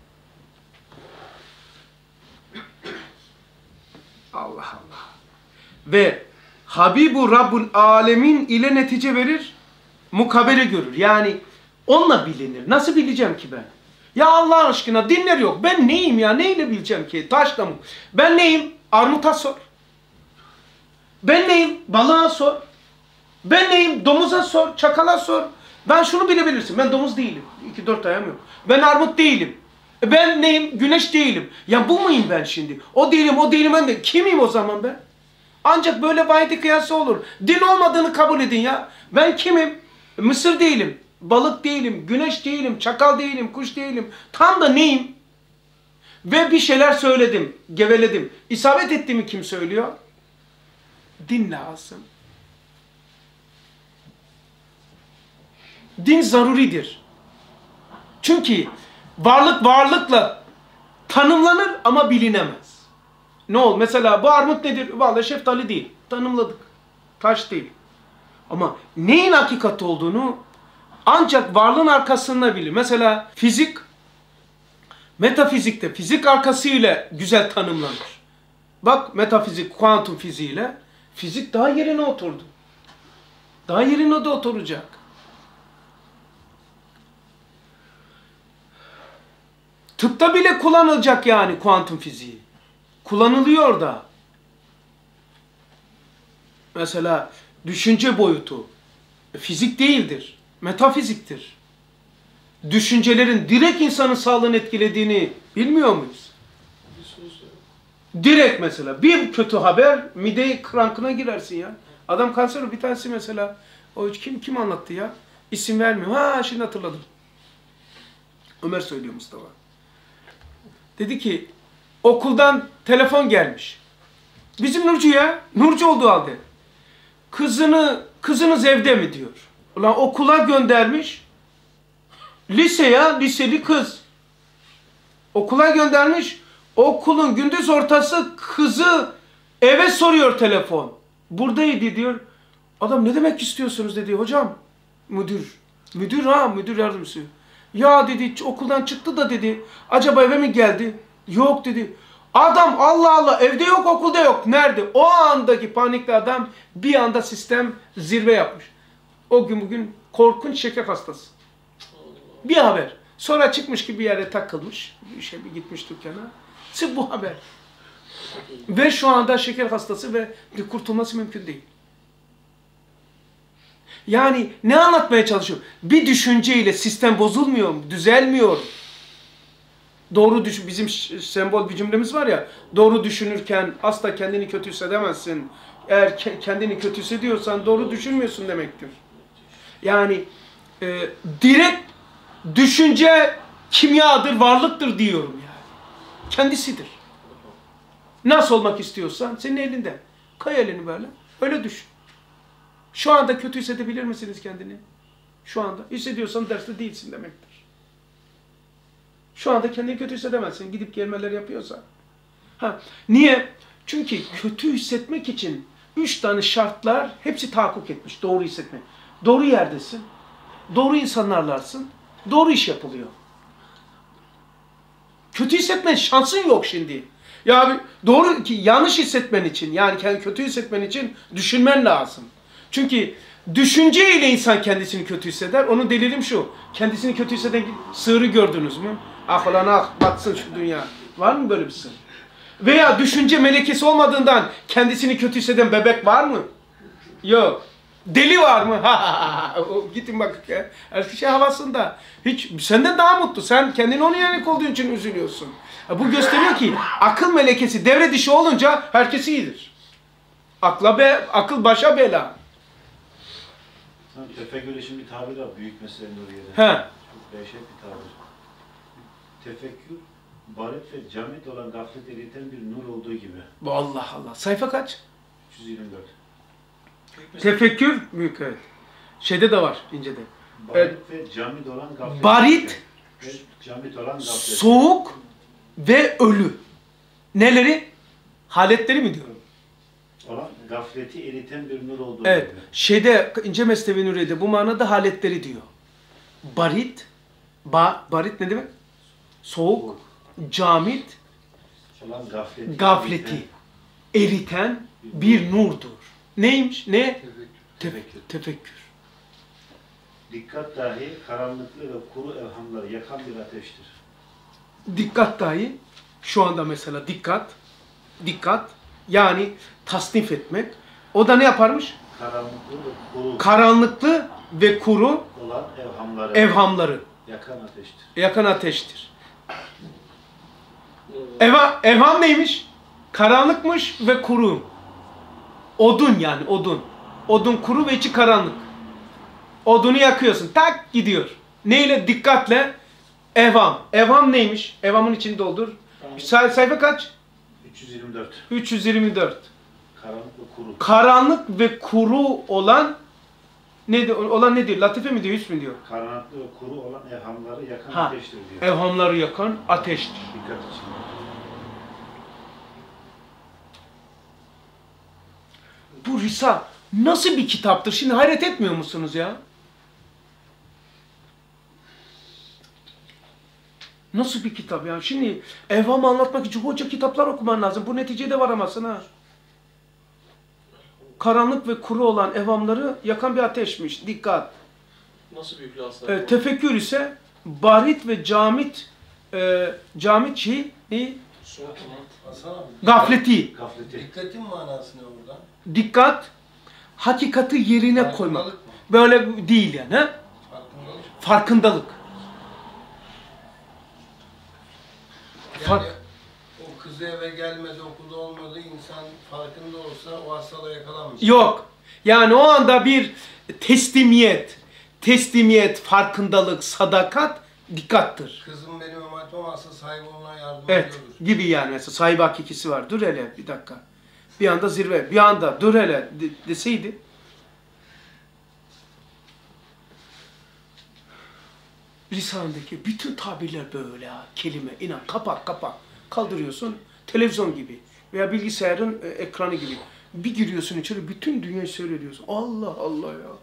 A: Allah Allah. Ve Habibu Rabbul Alemin ile netice verir, mukabele görür. Yani onunla bilinir. Nasıl bileceğim ki ben? Ya Allah aşkına dinler yok. Ben neyim ya? Neyle bileceğim ki? Taşla mı? Ben neyim? Armuta sor. Ben neyim? Balığa sor. Ben neyim? Domuza sor. Çakala sor. Ben şunu bilebilirsin. Ben domuz değilim. İki dört ayağım yok. Ben armut değilim. Ben neyim? Güneş değilim. Ya bu muyum ben şimdi? O değilim, o değilim ben de. Kimim o zaman ben? Ancak böyle vahidi kıyası olur. Din olmadığını kabul edin ya. Ben kimim? Mısır değilim. Balık değilim. Güneş değilim. Çakal değilim. Kuş değilim. Tam da neyim? Ve bir şeyler söyledim. Geveledim. İsabet ettiğimi kim söylüyor? Din lazım. Din zaruridir. Çünkü varlık varlıkla tanımlanır ama bilinemez. Ne ol? Mesela bu armut nedir? Vallahi şeftali değil. Tanımladık. Taş değil. Ama neyin hakikat olduğunu ancak varlığın arkasında bilir. Mesela fizik, metafizikte fizik arkasıyla güzel tanımlanır. Bak metafizik, kuantum fiziğiyle fizik daha yerine oturdu. Daha yerine de oturacak. Tıpta bile kullanılacak yani kuantum fiziği. Kullanılıyor da. Mesela düşünce boyutu fizik değildir. Metafiziktir. Düşüncelerin direkt insanın sağlığını etkilediğini bilmiyor muyuz? Direkt mesela bir kötü haber mide krankına girersin ya. Adam kanser, bir tanesi mesela o kim kim anlattı ya? İsim vermiyor. Ha şimdi hatırladım. Ömer söylüyor Mustafa. Dedi ki okuldan telefon gelmiş. Bizim Nurcu ya. Nurcu olduğu halde. Kızını kızınız evde mi diyor. Ulan okula göndermiş. Lise ya, liseli kız. Okula göndermiş. Okulun gündüz ortası kızı eve soruyor telefon. Buradaydı diyor. Adam ne demek istiyorsunuz dedi. Hocam müdür. Müdür ha müdür yardımcısı. Ya dedi okuldan çıktı da dedi. Acaba eve mi geldi? Yok dedi. Adam Allah Allah evde yok okulda yok. Nerede? O andaki panikli adam bir anda sistem zirve yapmış. O gün bugün korkunç şeker hastası. Bir haber. Sonra çıkmış ki bir yere takılmış. Bir şey bir gitmiş dükkana. Sırf bu haber. Ve şu anda şeker hastası ve kurtulması mümkün değil. Yani ne anlatmaya çalışıyor? Bir düşünceyle sistem bozulmuyor, düzelmiyor. Doğru düşün, bizim sembol bir cümlemiz var ya, doğru düşünürken asla kendini kötü hissedemezsin. Eğer ke kendini kötü hissediyorsan doğru düşünmüyorsun demektir. Yani e, direkt düşünce kimyadır, varlıktır diyorum yani. Kendisidir. Nasıl olmak istiyorsan senin elinde. Kay elini böyle, öyle düşün. Şu anda kötü hissedebilir misiniz kendini? Şu anda. Hissediyorsan derste değilsin demektir. Şu anda kendini kötü hissedemezsin. Gidip gelmeler yapıyorsa. Ha, niye? Çünkü kötü hissetmek için üç tane şartlar hepsi tahakkuk etmiş. Doğru hissetmek. Doğru yerdesin. Doğru insanlarlarsın. Doğru iş yapılıyor. Kötü hissetmen şansın yok şimdi. Ya abi, doğru ki yanlış hissetmen için yani kendi kötü hissetmen için düşünmen lazım. Çünkü düşünce ile insan kendisini kötü hisseder. Onun delilim şu. Kendisini kötü hisseden sığırı gördünüz mü? Ah ulan ah batsın şu dünya. Var mı böyle bir sığır? Veya düşünce melekesi olmadığından kendisini kötü hisseden bebek var mı? Yok. Deli var mı? Gittin bak her şey havasında. Hiç senden daha mutlu. Sen kendini onun yanık olduğun için üzülüyorsun. Bu gösteriyor ki akıl melekesi devre dışı olunca herkes iyidir. Akla be, akıl başa bela.
C: Tefekkür için bir tabir var. Büyük meselenin oraya.
A: He.
C: Çok dehşet bir tabir. Tefekkür, barit ve camit olan gaflet eriten bir nur olduğu gibi.
A: Allah Allah. Sayfa kaç?
C: üç yüz yirmi dört.
A: Tefekkür büyük evet. Şeyde de var incede.
C: Barit
A: Evet.
C: ve camit olan gaflet.
A: Barit,
C: ve camit olan gaflet.
A: soğuk ve ölü. Neleri? Haletleri mi diyorum?
C: Olan gafleti eriten bir nur olduğu
A: Evet.
C: gibi.
A: Şeyde İnce Mesnevi Nuri'de bu manada haletleri diyor. Barit, ba, barit ne demek? Soğuk, camit,
C: Olan gafleti,
A: gafleti eriten bir nurdur. Neymiş? Ne?
C: Tefekkür.
A: Tefekkür. Tefekkür.
C: Dikkat dahi karanlıklı ve kuru evhamları yakan bir ateştir.
A: Dikkat dahi şu anda mesela dikkat, dikkat yani tasnif etmek. O da ne yaparmış?
C: Karanlıklı ve kuru
A: Karanlıklı ve kuru
C: olan evhamları
A: evhamları
C: yakan ateştir.
A: yakan ateştir. Eva, evham neymiş? Karanlıkmış ve kuru. Odun yani odun. Odun kuru ve içi karanlık. Odunu yakıyorsun. Tak gidiyor. Neyle? Dikkatle. Evham. Evham neymiş? Evhamın içinde doldur. Say sayfa kaç?
C: üç yüz yirmi dört.
A: üç yüz yirmi dört.
C: Karanlık ve kuru.
A: Karanlık ve kuru olan ne olan ne diyor? Latife mi diyor, hüsn mü diyor?
C: Karanlıklı ve kuru olan evhamları yakan
A: Ha.
C: ateştir diyor.
A: Evhamları yakan ateştir.
C: Dikkat için.
A: Bu Risale nasıl bir kitaptır? Şimdi hayret etmiyor musunuz ya? Nasıl bir kitap ya? Şimdi evhamı anlatmak için hoca kitaplar okuman lazım. Bu neticede varamazsın ha. Karanlık ve kuru olan evhamları yakan bir ateşmiş. Dikkat.
B: Nasıl bir ihlaslar?
A: E, tefekkür ise barit ve camit e, camit şey ne?
D: Hasan abi.
A: Gafleti.
C: Gafleti.
D: Dikkatin manası ne burada?
A: Dikkat. Hakikati yerine koymak.
D: Farkındalık mı?
A: Böyle değil yani. He?
D: Farkındalık.
A: Farkındalık.
D: Yani
A: Fark-
D: o kızı eve gelmedi, okulda olmadı, insan farkında olsa o hastalığa yakalanmış.
A: Yok. Yani o anda bir teslimiyet, teslimiyet, farkındalık, sadakat, dikkattır.
D: Kızım benim emanetim hasta sahibi olmaya yardım
A: Evet.
D: ediyordur.
A: Gibi yani mesela sahibi hakikisi var. Dur hele bir dakika. Bir anda zirve, bir anda dur hele de- deseydi. Lisanındaki bütün tabirler böyle ha. Kelime, inan, kapak kapak. Kaldırıyorsun televizyon gibi veya bilgisayarın e, ekranı gibi. Bir giriyorsun içeri bütün dünyayı seyrediyorsun. Allah Allah ya.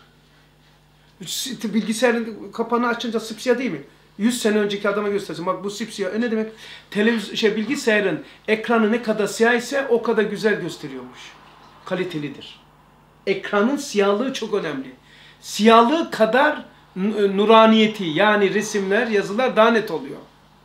A: S- Bilgisayarın kapağını açınca sipsiyah değil mi? yüz sene önceki adama göstersin. Bak bu sipsiyah. E ne demek? Televiz şey bilgisayarın ekranı ne kadar siyah ise o kadar güzel gösteriyormuş. Kalitelidir. Ekranın siyahlığı çok önemli. Siyahlığı kadar n- nuraniyeti yani resimler, yazılar daha net oluyor.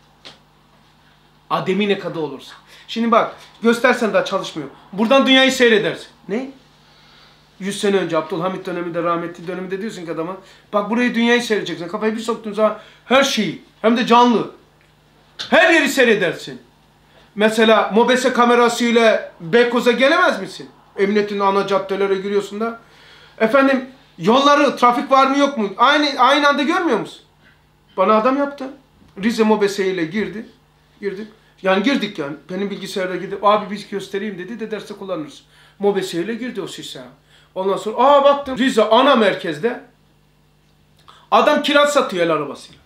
A: Ademi ne kadar olursa. Şimdi bak göstersen daha çalışmıyor. Buradan dünyayı seyredersin. Ne? yüz sene önce Abdülhamit döneminde, rahmetli döneminde diyorsun ki adama bak burayı dünyayı seyredeceksin. Kafayı bir soktun zaman her şeyi hem de canlı. Her yeri seyredersin. Mesela Mobese kamerasıyla Beykoz'a gelemez misin? Emniyetin ana caddelere giriyorsun da. Efendim yolları, trafik var mı yok mu? Aynı aynı anda görmüyor musun? Bana adam yaptı. Rize Mobese ile girdi. Girdik. Yani girdik yani. Benim bilgisayarda gidip abi biz göstereyim dedi de derste kullanırız. Mobese ile girdi o sistem. Ondan sonra aa baktım Rize ana merkezde adam kiraz satıyor el arabasıyla.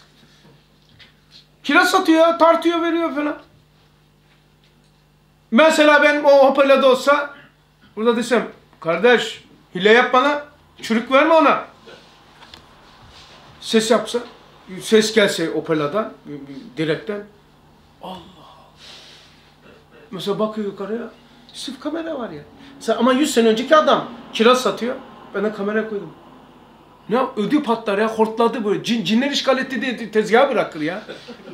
A: Kiraz satıyor, tartıyor, veriyor falan. Mesela ben o hoparlörde olsa burada desem kardeş hile yap bana, çürük verme ona. Ses yapsa, ses gelse hoparlörden, direkten. Allah Allah. Mesela bakıyor yukarıya, sırf kamera var ya. Mesela ama yüz sene önceki adam kiraz satıyor, ben de kamera koydum. Ne ödü patlar ya, hortladı böyle. Cin, cinler işgal etti diye tezgahı bırakır ya.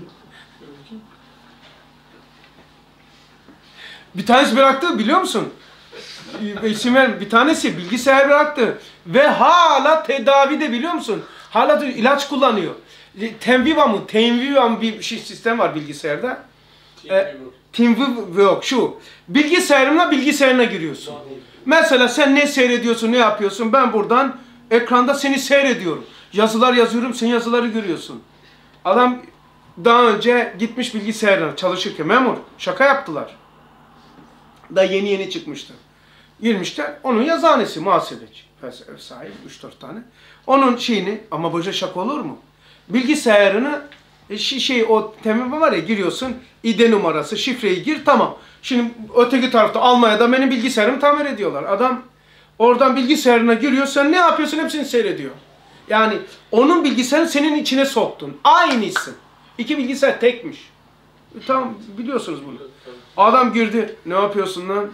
A: Bir tanesi bıraktı biliyor musun? İsim vermem. Bir tanesi bilgisayar bıraktı. Ve hala tedavide biliyor musun? Hala ilaç kullanıyor. Tenviva mı? Tenviva mı bir şey sistem var bilgisayarda. Tenviva şu. Bilgisayarımla bilgisayarına giriyorsun. Mesela sen ne seyrediyorsun, ne yapıyorsun? Ben buradan ekranda seni seyrediyorum. Yazılar yazıyorum, sen yazıları görüyorsun. Adam daha önce gitmiş bilgisayarına çalışırken memur. Şaka yaptılar. Da yeni yeni çıkmıştı. Girmişler. Onun yazıhanesi, muhasebeci. Ev sahibi üç dört tane. Onun şeyini ama böyle şaka olur mu? Bilgisayarını şey, şey o temel var ya giriyorsun. İ D numarası, şifreyi gir tamam. Şimdi öteki tarafta Almanya'da benim bilgisayarımı tamir ediyorlar. Adam oradan bilgisayarına giriyor. Sen ne yapıyorsun? Hepsini seyrediyor. Yani onun bilgisayarını senin içine soktun. Aynısı. İki bilgisayar tekmiş. Tamam biliyorsunuz bunu. Adam girdi. Ne yapıyorsun lan?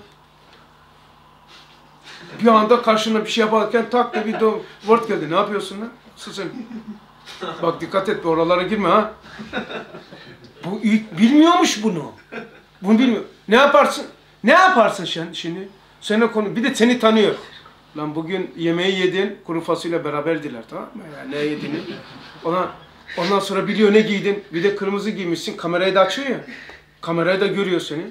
A: Bir anda karşına bir şey yaparken tak da bir de Word geldi. Ne yapıyorsun lan? Susun. Bak dikkat et oralara girme ha. Bu bilmiyormuş bunu. Bunu bilmiyor. Ne yaparsın? Ne yaparsın sen şimdi? Seninle konu bir de seni tanıyor. Lan bugün yemeği yedin, kuru fasulye beraberdiler tamam mı? Yani ne yedin? Ona ondan sonra biliyor ne giydin. Bir de kırmızı giymişsin. Kamerayı da açıyor ya. Kamerayı da görüyor seni.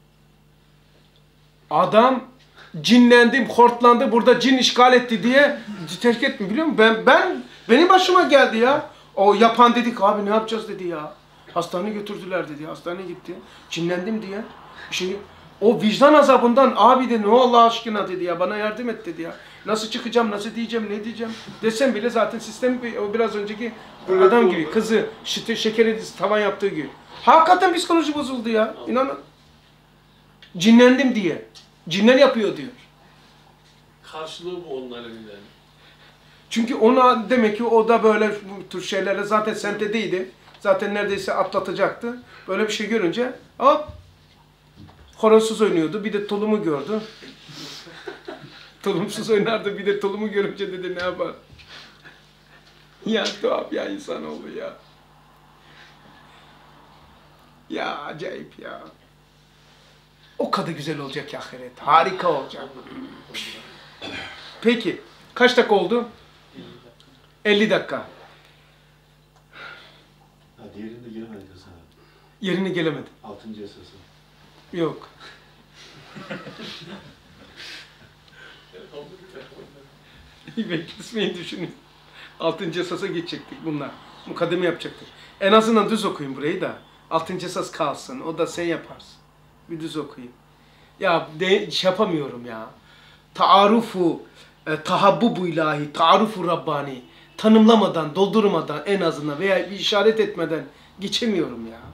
A: Adam cinlendim, hortlandı, burada cin işgal etti diye terk etmiyor biliyor musun? Ben, ben, benim başıma geldi ya. O yapan dedik abi ne yapacağız dedi ya. Hastaneye götürdüler dedi. Hastaneye gitti. Cinlendim diye. Şey, o vicdan azabından abi dedi ne Allah aşkına dedi ya bana yardım et dedi ya. Nasıl çıkacağım, nasıl diyeceğim, ne diyeceğim desem bile zaten sistem o biraz önceki adam gibi kızı şekeri tavan yaptığı gibi. Hakikaten psikoloji bozuldu ya. İnanın. Cinlendim diye. Cinler yapıyor diyor.
B: Karşılığı bu onların elinden.
A: Çünkü ona demek ki o da böyle bu tür şeylerle zaten sentedeydi. Zaten neredeyse atlatacaktı. Böyle bir şey görünce hop horonsuz oynuyordu. Bir de tulumu gördü. Tulumsuz oynardı. Bir de tulumu görünce dedi ne yapar? Ya tuhaf ya insanoğlu ya. Ya acayip ya. O kadar güzel olacak ki ahiret. Harika olacak. Peki. Kaç dakika oldu? elli dakika.
C: Ha, diğerinde giremedik Hasan abi.
A: Yerine gelemedim.
C: Altıncı esası.
A: Yok. Bekletmeyin düşünün. Altıncı esasa geçecektik bunlar. Mukaddeme yapacaktık. En azından düz okuyun burayı da. Altıncı esas kalsın. O da sen yaparsın. Bir düz okuyayım. Ya de, şey yapamıyorum ya. Taarufu, e, tahabbubu ilahi, taarufu Rabbani. Tanımlamadan, doldurmadan en azından veya bir işaret etmeden geçemiyorum ya.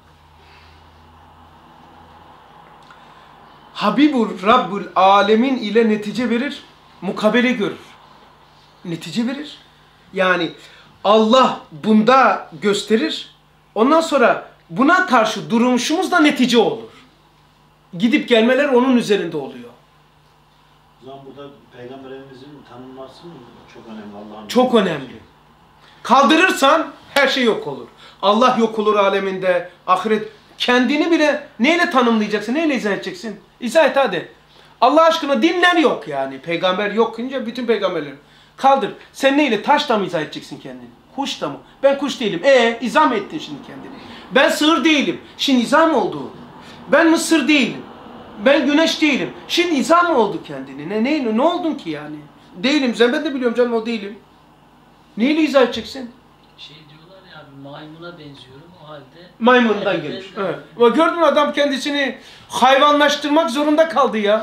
A: Habibur Rabbul Alemin ile netice verir, mukabele görür. Netice verir. Yani Allah bunda gösterir. Ondan sonra buna karşı duruşumuz da netice olur. Gidip gelmeler onun üzerinde oluyor.
C: O zaman burada Peygamberimizin tanınması mı çok önemli Allah'ın?
A: Çok önemli. Kaldırırsan her şey yok olur. Allah yok olur aleminde, ahiret. Kendini bile neyle tanımlayacaksın, neyle izah edeceksin? İzah et hadi. Allah aşkına dinler yok yani. Peygamber yok deyince bütün peygamberler. Kaldır. Sen neyle? Taşla mı izah edeceksin kendini? Kuşla mı? Ben kuş değilim. E izah mı ettin şimdi kendini? Ben sığır değilim. Şimdi izah mı oldu? Ben mısır değilim. Ben güneş değilim. Şimdi izah mı oldu kendini? Ne, ne, ne oldun ki yani? Değilim. Ben de biliyorum canım o değilim. Neyle izah edeceksin?
E: Şey diyorlar ya abi, maymuna benziyorum o halde.
A: Maymundan
E: Evet,
A: gelmiş.
E: evet.
A: Evet. Ama gördün mü adam kendisini hayvanlaştırmak zorunda kaldı ya.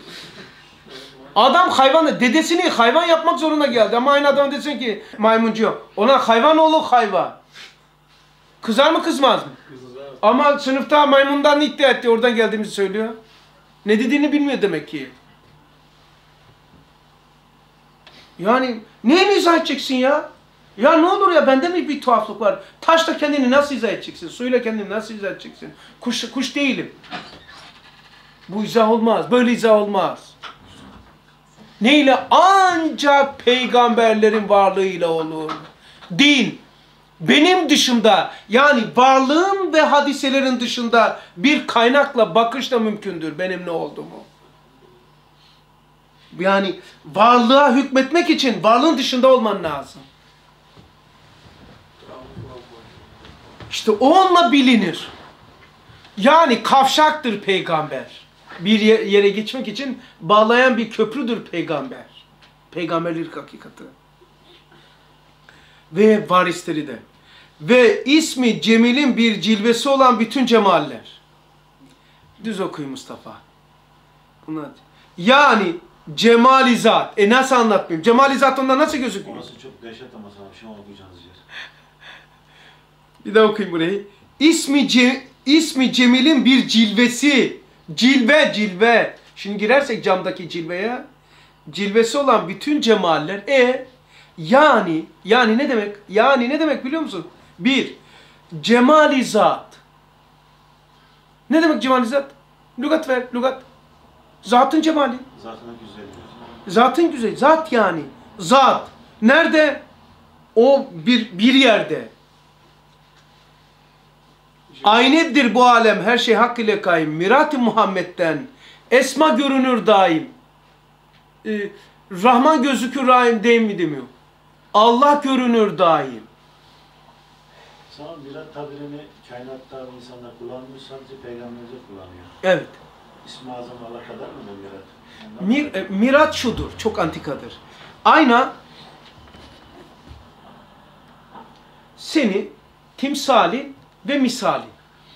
A: Adam hayvan, dedesini hayvan yapmak zorunda geldi. Ama aynı adam desin ki maymuncu. Ona hayvan oğlu hayvan. Kızar mı kızmaz mı?
B: Kızlar.
A: Ama sınıfta maymundan iddia etti. Oradan geldiğimizi söylüyor. Ne dediğini bilmiyor demek ki. Yani neye izah edeceksin ya? Ya ne olur ya, bende mi bir tuhaflık var? Taşla kendini nasıl izah edeceksin? Suyla kendini nasıl izah edeceksin? Kuş, kuş değilim. Bu izah olmaz. Böyle izah olmaz. Neyle? Ancak peygamberlerin varlığıyla olur. Din. Benim dışında, yani varlığım ve hadiselerin dışında bir kaynakla, bakışla mümkündür benim ne olduğumu. Yani varlığa hükmetmek için varlığın dışında olman lazım. İşte onunla bilinir. Yani kavşaktır peygamber. Bir yere geçmek için bağlayan bir köprüdür peygamber. Peygamberlik hakikati. Ve varisleri de. Ve ismi Cemil'in bir cilvesi olan bütün cemaller. Düz okuyun Mustafa. Bunlar. Yani cemali zat. E nasıl anlatmayayım? Cemali zat onda nasıl gözüküyor?
C: Orası çok dehşet ama sana bir şey okuyacağınız yer.
A: Bir daha okuyayım burayı. İsmi, Ce ismi Cemil'in bir cilvesi. Cilve, cilve. Şimdi girersek camdaki cilveye. Cilvesi olan bütün cemaller. E yani, yani ne demek? Yani ne demek biliyor musun? Bir, cemali zat. Ne demek cemali zat? Lügat ver, lügat. Zatın cemali.
C: Zatına güzelliği.
A: Zatın güzel. Zat yani. Zat. Nerede? O bir, bir yerde. Aynıdır bu alem. Her şey hak ile kaim. Mirat-ı Muhammed'den. Esma görünür daim. Ee, Rahman gözükür rahim değil mi demiyor. Allah görünür daim.
C: Sana mirat tabirini kainatta insanlar kullanmıyor, sadece peygamberler kullanıyor.
A: Evet.
C: İsmi azam Allah kadar mı bu mirat?
A: Mir, e, mirat şudur. Çok antikadır. Ayna seni timsali ve misali.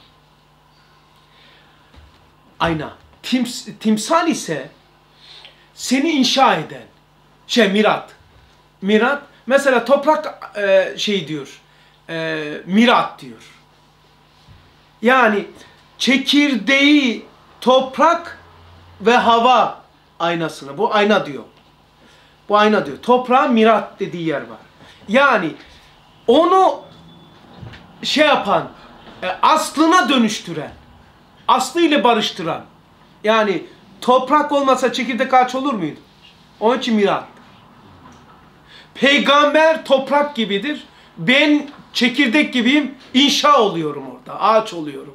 A: Ayna. Tims, timsal ise seni inşa eden. Şey mirat. Mirat. Mesela toprak e, şey diyor. E, mirat diyor. Yani çekirdeği toprak ve hava aynasını. Bu ayna diyor. Bu ayna diyor. Toprağın mirat dediği yer var. Yani onu şey yapan, e, aslına dönüştüren, aslı ile barıştıran. Yani toprak olmasa çekirdek ağaç olur muydu? Onun için mirat. Peygamber toprak gibidir. Ben çekirdek gibiyim. İnşa oluyorum orada. Ağaç oluyorum.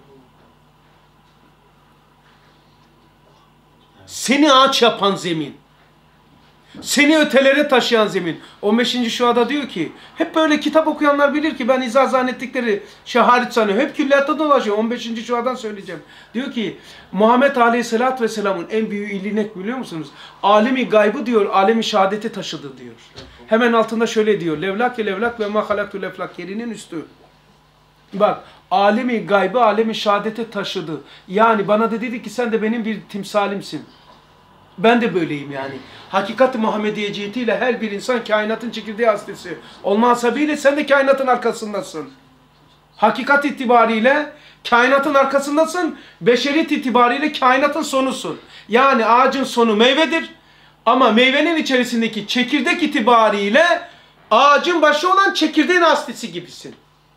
A: Seni ağaç yapan zemin. Seni ötelere taşıyan zemin. on beşinci şuada diyor ki, hep böyle kitap okuyanlar bilir ki ben izah zannettikleri şey hariç sanıyor. Hep külliyatta dolaşıyor. on beşinci şuadan söyleyeceğim. Diyor ki Muhammed Aleyhisselatü Vesselam'ın en büyük iyiliği ne biliyor musunuz? Alemi gaybı diyor, alemi şehadeti taşıdı diyor. Hemen altında şöyle diyor. Levlake levlak ve ma halaktu leflak, yerinin üstü. Bak, alemi gaybı, alemi şehadeti taşıdı. Yani bana da dedi ki sen de benim bir timsalimsin. Ben de böyleyim yani. Hakikat-ı Muhammediye cihetiyle her bir insan kainatın çekirdeği hastası. Olma hasebiyle sen de kainatın arkasındasın. Hakikat itibariyle kainatın arkasındasın. Beşeriyet itibariyle kainatın sonusun. Yani ağacın sonu meyvedir. Ama meyvenin içerisindeki çekirdek itibariyle ağacın başı olan çekirdeğin hastası gibisin.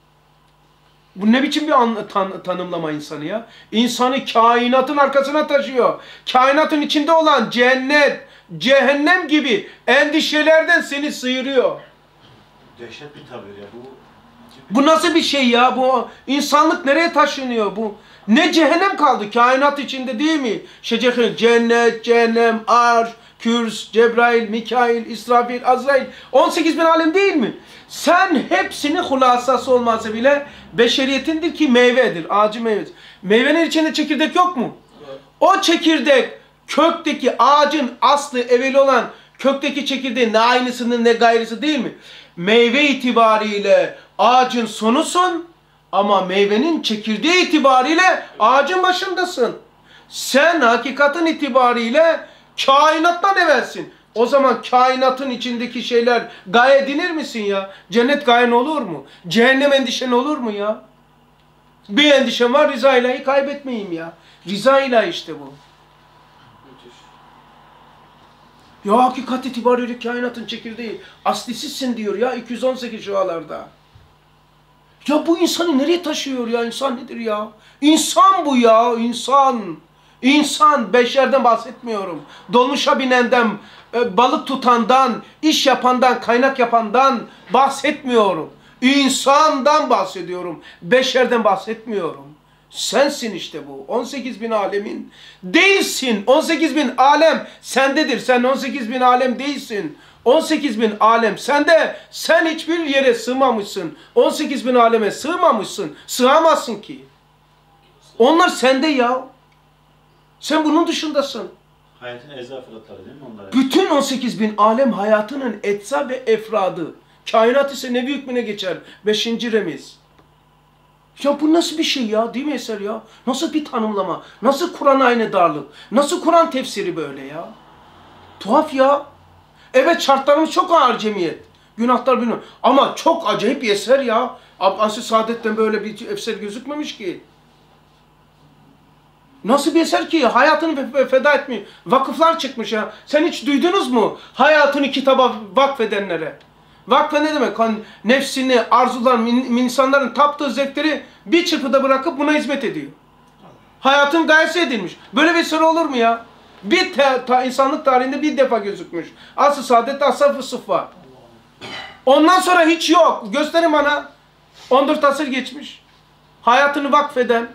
A: Bu ne biçim bir an, tan, tanımlama insanı ya? İnsanı kainatın arkasına taşıyor. Kainatın içinde olan cennet, cehennem gibi endişelerden seni sıyırıyor.
C: Dehşet bir tabir ya. Bu
A: Bu nasıl bir şey ya? Bu insanlık nereye taşınıyor bu? Ne cehennem kaldı kainat içinde değil mi? Şecehir, cennet, cehennem, arş, kürs, Cebrail, Mikail, İsrafil, Azrail. on sekiz bin alem değil mi? Sen hepsinin hulasası olmasa bile beşeriyetindir ki meyvedir. Ağacı meyvedir. Meyvenin içinde çekirdek yok mu? O çekirdek kökteki ağacın aslı evveli olan kökteki çekirdeğin ne aynısının ne gayrısı değil mi? Meyve itibariyle ağacın sonusun ama meyvenin çekirdeği itibariyle ağacın başındasın. Sen hakikatin itibariyle kainattan evvelsin. O zaman kainatın içindeki şeyler gaye edinir misin ya? Cennet gayen olur mu? Cehennem endişen olur mu ya? Bir endişem var, rıza ilahi kaybetmeyeyim ya. Rıza ilahi işte bu.
B: Müthiş.
A: Ya hakikat itibariyle kainatın çekirdeği. Aslisisin diyor ya iki yüz on sekiz şualarda. Ya bu insanı nereye taşıyor ya? İnsan nedir ya? İnsan bu ya, insan. İnsan, beşerden bahsetmiyorum. Dolmuşa binenden, balık tutandan, iş yapandan, kaynak yapandan bahsetmiyorum. İnsandan bahsediyorum. Beşerden bahsetmiyorum. Sensin işte bu. on sekiz bin alemin değilsin. on sekiz bin alem sendedir. Sen on sekiz bin alem değilsin. on sekiz bin alem sende. Sen hiçbir yere sığmamışsın. on sekiz bin aleme sığmamışsın. Sığamazsın ki. Onlar sende ya. Sen bunun dışındasın.
C: hayatın ecza fıratları değil mi onlar?
A: Bütün on sekiz bin alem hayatının etsa ve efradı. Kainat ise nevi hükmüne geçer. Beşinci remiz. Ya bu nasıl bir şey ya? Değil mi Eser ya? Nasıl bir tanımlama? Nasıl Kur'an aynı darlık? Nasıl Kur'an tefsiri böyle ya? Tuhaf ya. Evet şartlarımız çok ağır cemiyet. Günahlar bilmiyorum. Ama çok acayip bir eser ya. Asr-ı Saadet'ten böyle bir eser gözükmemiş ki. Nasıl bir eser ki? Hayatını feda etmiyor. Vakıflar çıkmış ya. Sen hiç duydunuz mu? Hayatını kitaba vakfedenlere. Vakfe ne demek? Hani nefsini, arzular, insanların taptığı zevkleri bir çırpıda bırakıp buna hizmet ediyor. Hayatın gayesi edilmiş. Böyle bir eser olur mu ya? Bir te, ta, insanlık tarihinde bir defa gözükmüş. Asr-ı Saadet'te Ashab-ı Sıffa. Ondan sonra hiç yok. Gösterin bana. on dört asır geçmiş. Hayatını vakfeden.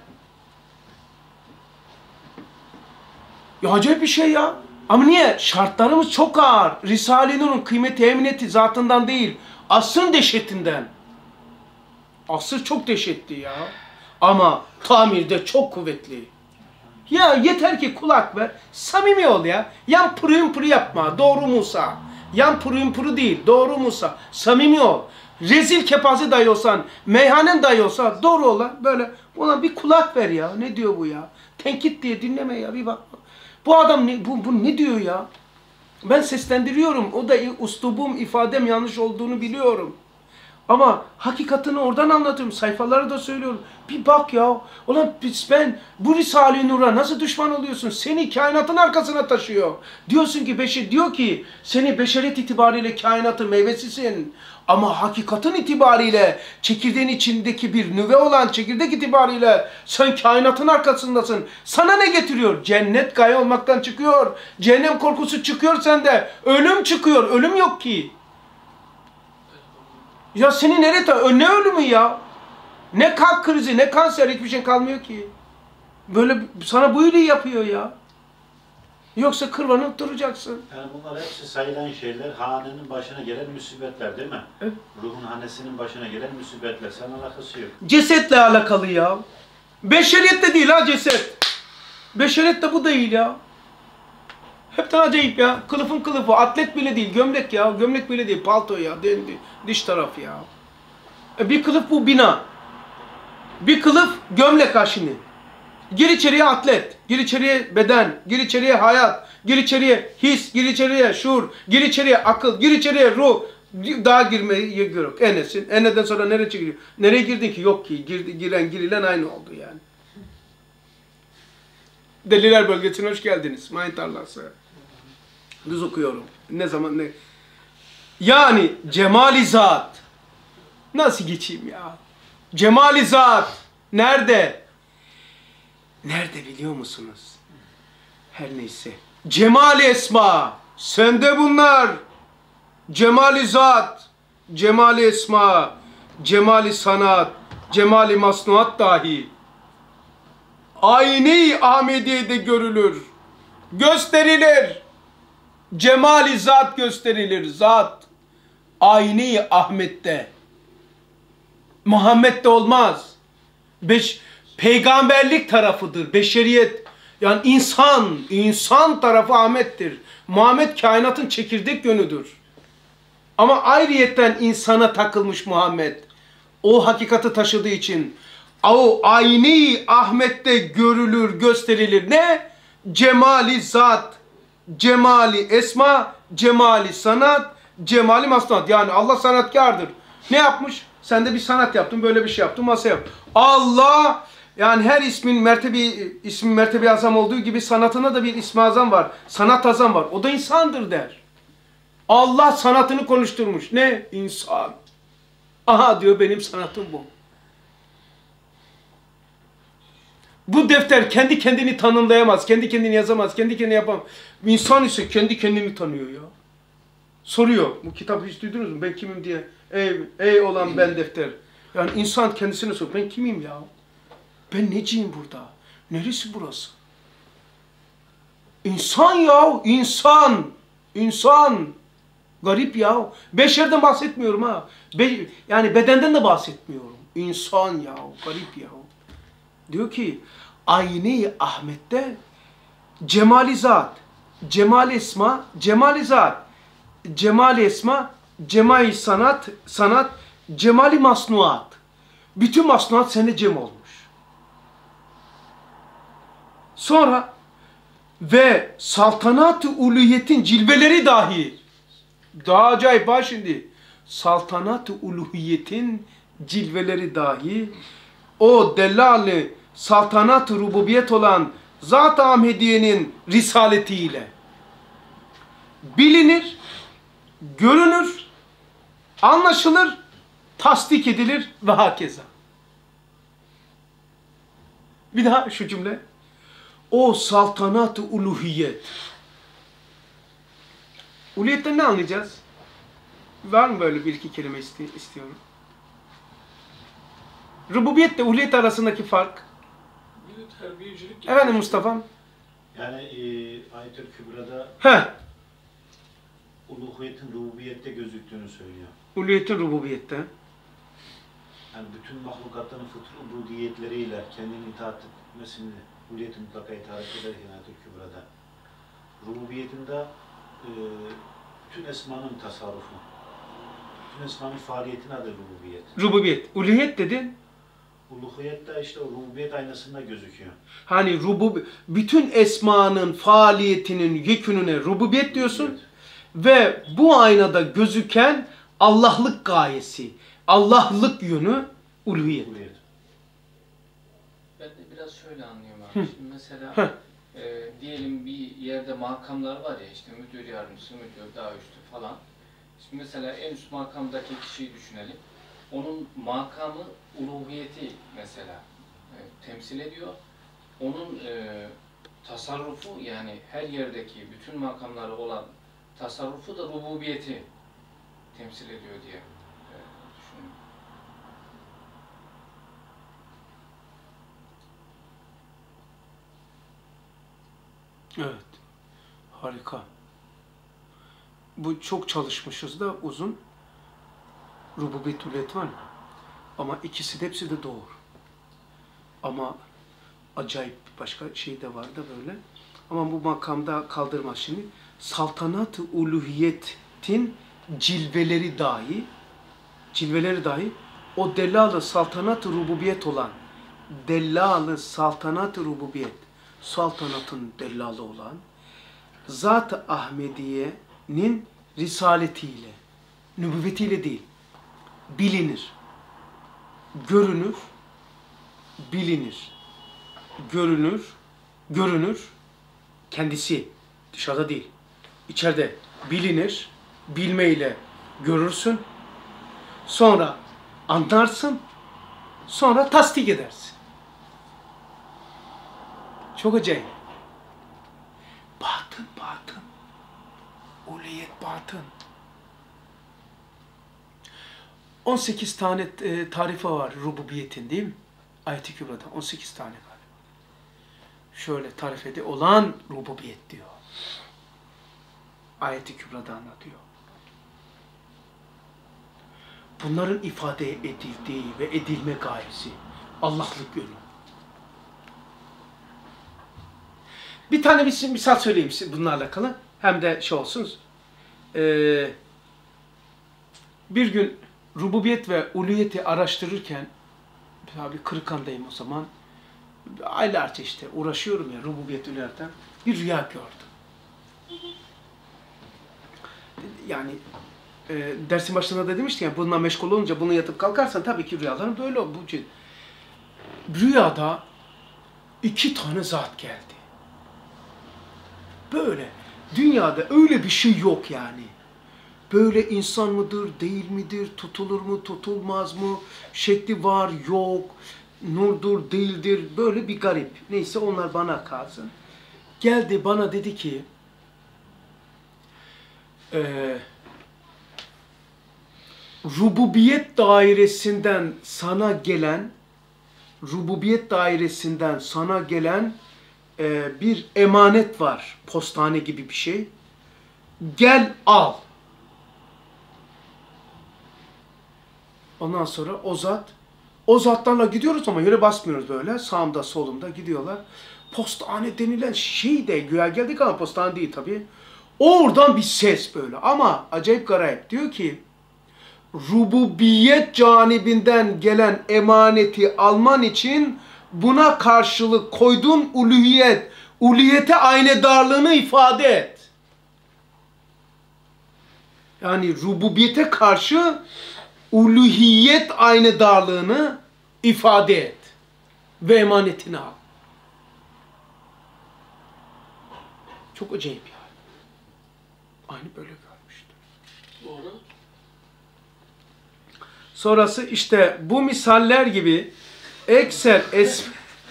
A: Ya acayip bir şey ya. Ama niye? Şartlarımız çok ağır. Risale-i Nur'un kıymeti, emniyeti zatından değil. Asrın dehşetinden. Asır çok dehşetli ya. Ama tamirde çok kuvvetli. Ya yeter ki kulak ver. Samimi ol ya. Yan pırı yımpırı yapma. Doğru Musa. Yan pırı yımpırı değil. Doğru Musa. Samimi ol. Rezil kepaze dahi olsan, meyhanen dahi olsa doğru olan böyle. Ona bir kulak ver ya. Ne diyor bu ya? Tenkit diye dinleme ya. Bir bak. Bu adam ne, bu, bu ne diyor ya? Ben seslendiriyorum. O da uslubum, ifadem yanlış olduğunu biliyorum. Ama hakikatini oradan anlatıyorum. Sayfaları da söylüyorum. Bir bak ya. Ulan biz ben bu Risale-i Nur'a nasıl düşman oluyorsun? Seni kainatın arkasına taşıyor. Diyorsun ki beşer, diyor ki seni beşeriyet itibariyle kainatın meyvesisin. Ama hakikatin itibariyle çekirdeğin içindeki bir nüve olan çekirdek itibariyle sen kainatın arkasındasın. Sana ne getiriyor? Cennet gaye olmaktan çıkıyor. Cehennem korkusu çıkıyor sende. Ölüm çıkıyor. Ölüm yok ki. Ya seni nereye ta- ne ölümü ya? Ne kalp krizi, ne kanser, hiçbir şey kalmıyor ki. Böyle sana bu iyiliği yapıyor ya. Yoksa kırvanıp duracaksın.
C: Yani bunlar hepsi sayılan şeyler, hanenin başına gelen musibetler değil mi?
A: Evet.
C: Ruhun hanesinin başına gelen musibetler. Senin alakası yok.
A: Cesetle alakalı ya. Beşeriyet de değil ha ceset. Beşeriyet de bu değil ya. Hepten acayip ya. Kılıfın kılıfı. Atlet bile değil. Gömlek ya. Gömlek bile değil. Palto ya. Dendi. Diş tarafı ya. E bir kılıf bu bina. Bir kılıf gömlek ha şimdi. Gir içeriye atlet. Gir içeriye beden. Gir içeriye hayat. Gir içeriye his. Gir içeriye şuur. Gir içeriye akıl. Gir içeriye ruh. Daha girmeyi yok. Enesin. Eneden sonra nereye çıkıyor? Nereye girdin ki? Yok ki. Girdi, giren girilen aynı oldu yani. Deliler bölgesine hoş geldiniz. Mayın tarlası. Düz okuyorum. Ne zaman ne? Yani cemali zat. Nasıl geçeyim ya? Cemali zat. Nerede? Nerede biliyor musunuz? Her neyse. Cemali esma. Sende bunlar. Cemali zat. Cemali esma. Cemali sanat. Cemali masnuat dahi. Ayni Ahmediye'de görülür. Gösterilir. Cemali zat gösterilir. Zat. Ayni Ahmet'te. Muhammed'de olmaz. Beş, peygamberlik tarafıdır. Beşeriyet. Yani insan. insan tarafı Ahmet'tir. Muhammed kainatın çekirdek yönüdür. Ama ayrıyetten insana takılmış Muhammed. O hakikati taşıdığı için. O ayni Ahmet'te görülür, gösterilir. Ne? Cemali zat, cemali esma, cemali sanat, cemali masnat. Yani Allah sanatkardır. Ne yapmış? Sen de bir sanat yaptın, böyle bir şey yaptın, masa yap. Allah, yani her ismin mertebi, ismin mertebi azam olduğu gibi sanatına da bir ismi azam var. Sanat azam var. O da insandır der. Allah sanatını konuşturmuş. Ne? İnsan. Aha diyor benim sanatım bu. Bu defter kendi kendini tanımlayamaz, kendi kendini yazamaz, kendi kendini yapamaz. İnsan ise kendi kendini tanıyor ya. Soruyor, bu kitabı hiç duydunuz mu? Ben kimim diye. Ey, ey olan ben defter. Yani insan kendisine soruyor, ben kimim ya? Ben neciyim burada? Neresi burası? İnsan ya, insan. İnsan. Garip ya. Beşerden bahsetmiyorum ha. Be yani bedenden de bahsetmiyorum. İnsan ya, garip ya. Diyor ki, Ayni Ahmet'te cemali zat, cemali esma, cemali zat, cemali esma, cemali sanat, sanat, cemali masnuat. Bütün masnuat sende cem olmuş. Sonra ve saltanat-ı uluhiyetin cilveleri dahi, daha acayip ha şimdi, saltanat-ı uluhiyetin cilveleri dahi, o delali saltanat-ı rububiyet olan Zat-ı Ahmediye'nin risaletiyle bilinir, görünür, anlaşılır, tasdik edilir ve hakeza. Bir daha şu cümle. O saltanat-ı uluhiyet. Uluhiyetten ne anlayacağız? Var mı böyle bir iki kelime iste istiyorum? Rububiyetle uluhiyet arasındaki fark.
B: Bir terbiyecilik.
A: Efendim Mustafa'm.
C: Yani e, Ayet-ül Kübra'da
A: Heh.
C: uluhiyetin rububiyette gözüktüğünü söylüyor.
A: Uluhiyetin rububiyette.
C: Yani bütün mahlukatların fıtr ubudiyetleriyle kendini itaat etmesini, uluhiyeti mutlaka itaat ederken Ayet-ül Kübra'da. Rububiyetinde e, bütün esmanın tasarrufu. Bütün esmanın faaliyetine adı rububiyet.
A: Rububiyet. Uluhiyet dedin.
C: Uluhiyet de işte o rububiyet aynasında gözüküyor.
A: Hani rubub bütün esmanın faaliyetinin yekününe rububiyet diyorsun.
C: Evet.
A: Ve bu aynada gözüken Allah'lık gayesi. Allah'lık yönü uluhiyet.
C: Uluhiyet.
E: Ben de biraz şöyle anlıyorum abi. Şimdi mesela
A: Hı.
E: e, diyelim bir yerde makamlar var ya, işte müdür yardımcısı, müdür, daha üstü falan. Şimdi mesela en üst makamdaki kişiyi düşünelim. Onun makamı uluhiyeti mesela e, temsil ediyor. Onun e, tasarrufu, yani her yerdeki bütün makamları olan tasarrufu da rububiyeti temsil ediyor diye e, düşünüyorum.
A: Evet. Harika. Bu çok çalışmışız da uzun. Rububiyet, uluhiyet var mı? Ama ikisi de hepsi de doğru. Ama acayip başka şey de var da böyle. Ama bu makamda kaldırmaz şimdi. Saltanat-ı uluhiyetin cilveleri dahi, cilveleri dahi o dellal-ı saltanat-ı rububiyet olan, dellal-ı saltanat-ı rububiyet, saltanatın dellalı olan Zat-ı Ahmediye'nin risaletiyle, nübüvvetiyle değil, bilinir, görünür, bilinir, görünür, görünür, kendisi, dışarıda değil, içeride bilinir, bilmeyle görürsün, sonra anlarsın, sonra tasdik edersin. Çok acayip. Batın, batın. Uliyet batın. on sekiz tane e, tarife var rububiyetin, değil mi? Ayet-i Kübra'da on sekiz tane var. Şöyle tarifede olan rububiyet diyor. Ayet-i Kübra'da anlatıyor. Bunların ifade edildiği ve edilme gayesi Allah'lık yönü. Bir tane bir misal söyleyeyim size bununla alakalı. Hem de şey olsun. Ee, bir gün rububiyet ve uluhiyeti araştırırken, tabii Kırıkhan'dayım o zaman, aylarca işte uğraşıyorum ya rububiyet uluhiyetten, bir rüya gördüm. Yani e, dersin başında da demiştim ya, bununla meşgul olunca bunu yatıp kalkarsan tabii ki rüyaların böyle bu. Rüyada iki tane zat geldi. Böyle. Dünyada öyle bir şey yok yani. Böyle insan mıdır, değil midir, tutulur mu, tutulmaz mı, şekli var, yok, nurdur, değildir, böyle bir garip. Neyse onlar bana kalsın. Geldi bana dedi ki, e, rububiyet dairesinden sana gelen, rububiyet dairesinden sana gelen e, bir emanet var, postane gibi bir şey. Gel al. Ondan sonra o zat, o zatlarla gidiyoruz ama yere basmıyoruz böyle. Sağımda solumda gidiyorlar. Postane denilen şey de güya geldik ama postane değil tabii. Oradan bir ses böyle ama acayip garip. Diyor ki, rububiyet canibinden gelen emaneti alman için buna karşılık koyduğun uluhiyet, uluhiyete aynedarlığını ifade et. Yani rububiyete karşı uluhiyet aynedarlığını ifade et ve emanetini al. Çok acayip yani. Aynı böyle görmüştüm.
B: Doğru.
A: Sonrası işte bu misaller gibi Excel es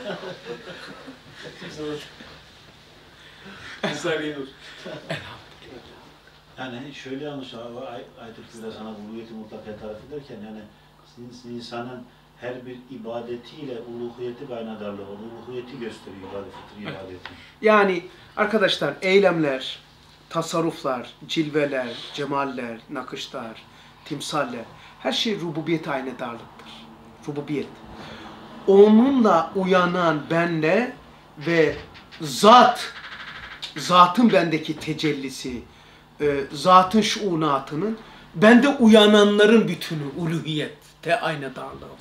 C: Yani şöyle yanlış abi, Ay- Ayet-i Kübra sana uluhiyeti mutlaka tarif ederken yani insanın her bir ibadetiyle uluhiyeti kaynadarlığı, uluhiyeti gösteriyor ibadet, fıtri ibadeti.
A: yani arkadaşlar eylemler, tasarruflar, cilveler, cemaller, nakışlar, timsaller her şey rububiyet aynedarlıktır. Rububiyet. Onunla uyanan benle ve zat, zatın bendeki tecellisi, e, zatın şuunatının bende uyananların bütünü uluhiyette aynedarlığı.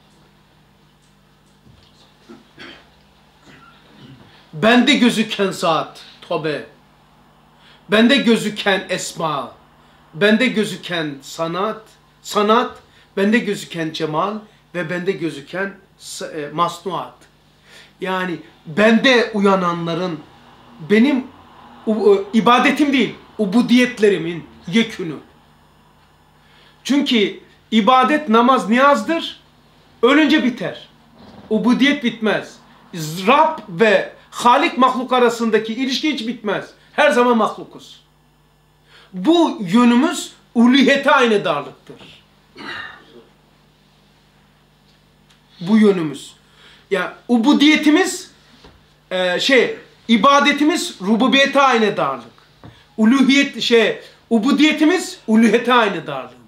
A: Bende gözüken zat, tobe, bende gözüken esma, bende gözüken sanat, sanat, bende gözüken cemal ve bende gözüken e, masnuat. Yani bende uyananların benim u, ibadetim değil, ubudiyetlerimin yekünü. Çünkü ibadet, namaz, niyazdır. Ölünce biter. Ubudiyet bitmez. Rab ve Halik mahluk arasındaki ilişki hiç bitmez. Her zaman mahlukuz. Bu yönümüz uluhiyete aynı darlıktır. Bu yönümüz. Yani ubudiyetimiz e, şey, ibadetimiz rububiyete aynı darlık. Uluhiyet şey, ubudiyetimiz uluhiyete aynı darlığımız.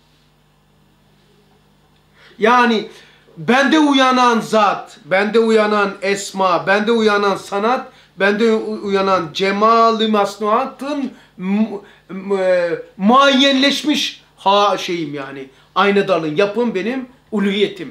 A: Yani bende uyanan zat, bende uyanan esma, bende uyanan sanat, bende uyanan cemal-i masnuatın mu, mu, muayyenleşmiş ha şeyim yani. Aynı dalın yapım benim uluhiyetim.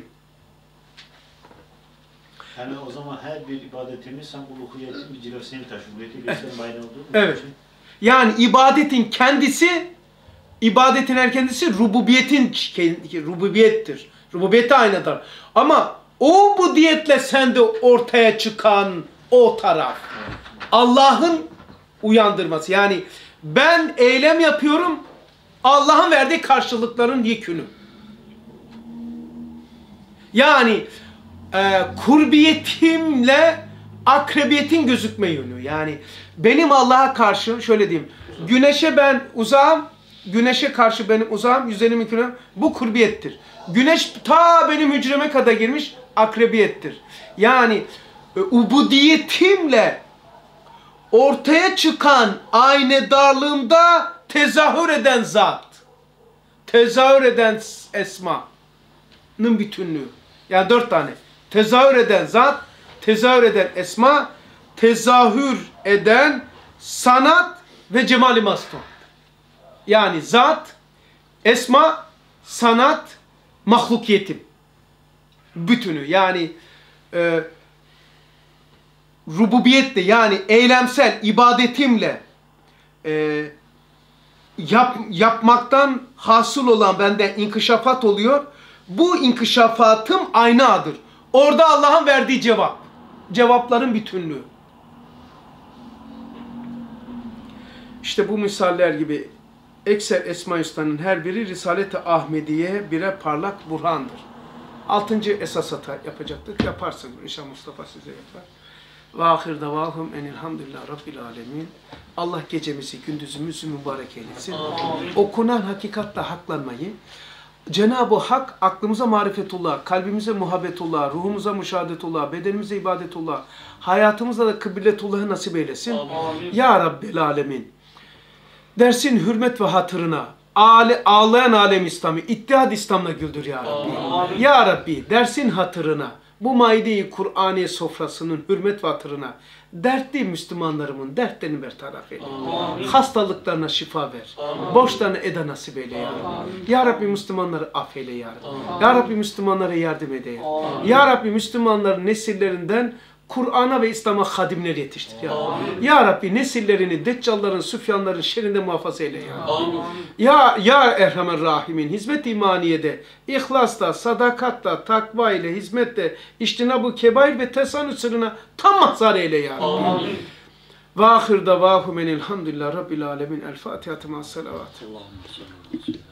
C: Yani o zaman her bir ibadetimiz hem uluhiyetin bir cilvesini taşıyor. Uluhiyetiyle İslam'ın aynı olduğu mu?
A: Evet. Yani ibadetin kendisi, ibadetin her kendisi rububiyetin rububiyettir. Rububiyete aynıdır. Ama o ubudiyetle sende ortaya çıkan o taraf. Allah'ın uyandırması. Yani ben eylem yapıyorum, Allah'ın verdiği karşılıkların yekünü. Yani e, kurbiyetimle akrebiyetin gözükme yönü. Yani benim Allah'a karşı şöyle diyeyim. Güneşe ben uzağım, güneşe karşı benim uzağım, yüz elli kilometre. Bu kurbiyettir. Güneş ta benim hücreme kadar girmiş, akrebiyettir. Yani e, ubudiyetimle ortaya çıkan aynedarlığımda tezahür eden zat, tezahür eden esmanın bütünlüğü. Yani dört tane. Tezahür eden zat, tezahür eden esma, tezahür eden sanat ve cemal-i masnuat. Yani zat, esma, sanat, mahlukiyetim. Bütünü. Yani e, rububiyetle, yani eylemsel ibadetimle e, yap, yapmaktan hasıl olan bende inkişafat oluyor. Bu inkişafatım aynadır. Orada Allah'ın verdiği cevap. Cevapların bütünlüğü. İşte bu misaller gibi ekser Esma-i Hüsna'nın her biri Risalet-i Ahmediye birer parlak burhandır. Altıncı esas hata yapacaktık. Yaparsınız. İnşallah Mustafa size yapar. Ve ahir davahum enilhamdülillah rabbil alemin. Allah gecemizi, gündüzümüzü mübarek eylesin. Amin. Okunan hakikatla haklanmayı, Cenab-ı Hak aklımıza marifetullah, kalbimize muhabbetullah, ruhumuza müşahadetullah, bedenimize ibadetullah, hayatımızda da kıbletullah'ı nasip eylesin. Amin. Ya Rabbil alemin. Dersin hürmet ve hatırına, ağle, ağlayan alem İslam'ı, ittihad İslam'la güldür ya Rabbi. Amin. Ya Rabbi, dersin hatırına, bu maide-i Kur'aniye sofrasının hürmet ve hatırına, dertli Müslümanlarımın dertlerini bertaraf eyle. Amin. Hastalıklarına şifa ver. Amin. Borçlarına eda nasip eyle ya Rabbi. Amin. Ya Rabbi Müslümanları affeyle ya Rabbi. Amin. Ya Rabbi Müslümanlara yardım eyle. Amin. Ya Rabbi Müslümanların nesillerinden Kur'an'a ve İslam'a hadimler yetiştir ya. Amin. Ya Rabbi nesillerini Deccalların, Süfyanların şerrinden muhafaza eyle ya. Amin. Ya Ya Erhamer Rahimin, hizmet imaniyede, ihlasla, sadakatla, takva ile, hizmetle, iştinab-ı kebair ve tesanüt sırrına tam mazhar eyle ya. Amin. Ve ahir davahum enilhamdülillah rabbil alemin. El Fatiha-tı ma'as salavat.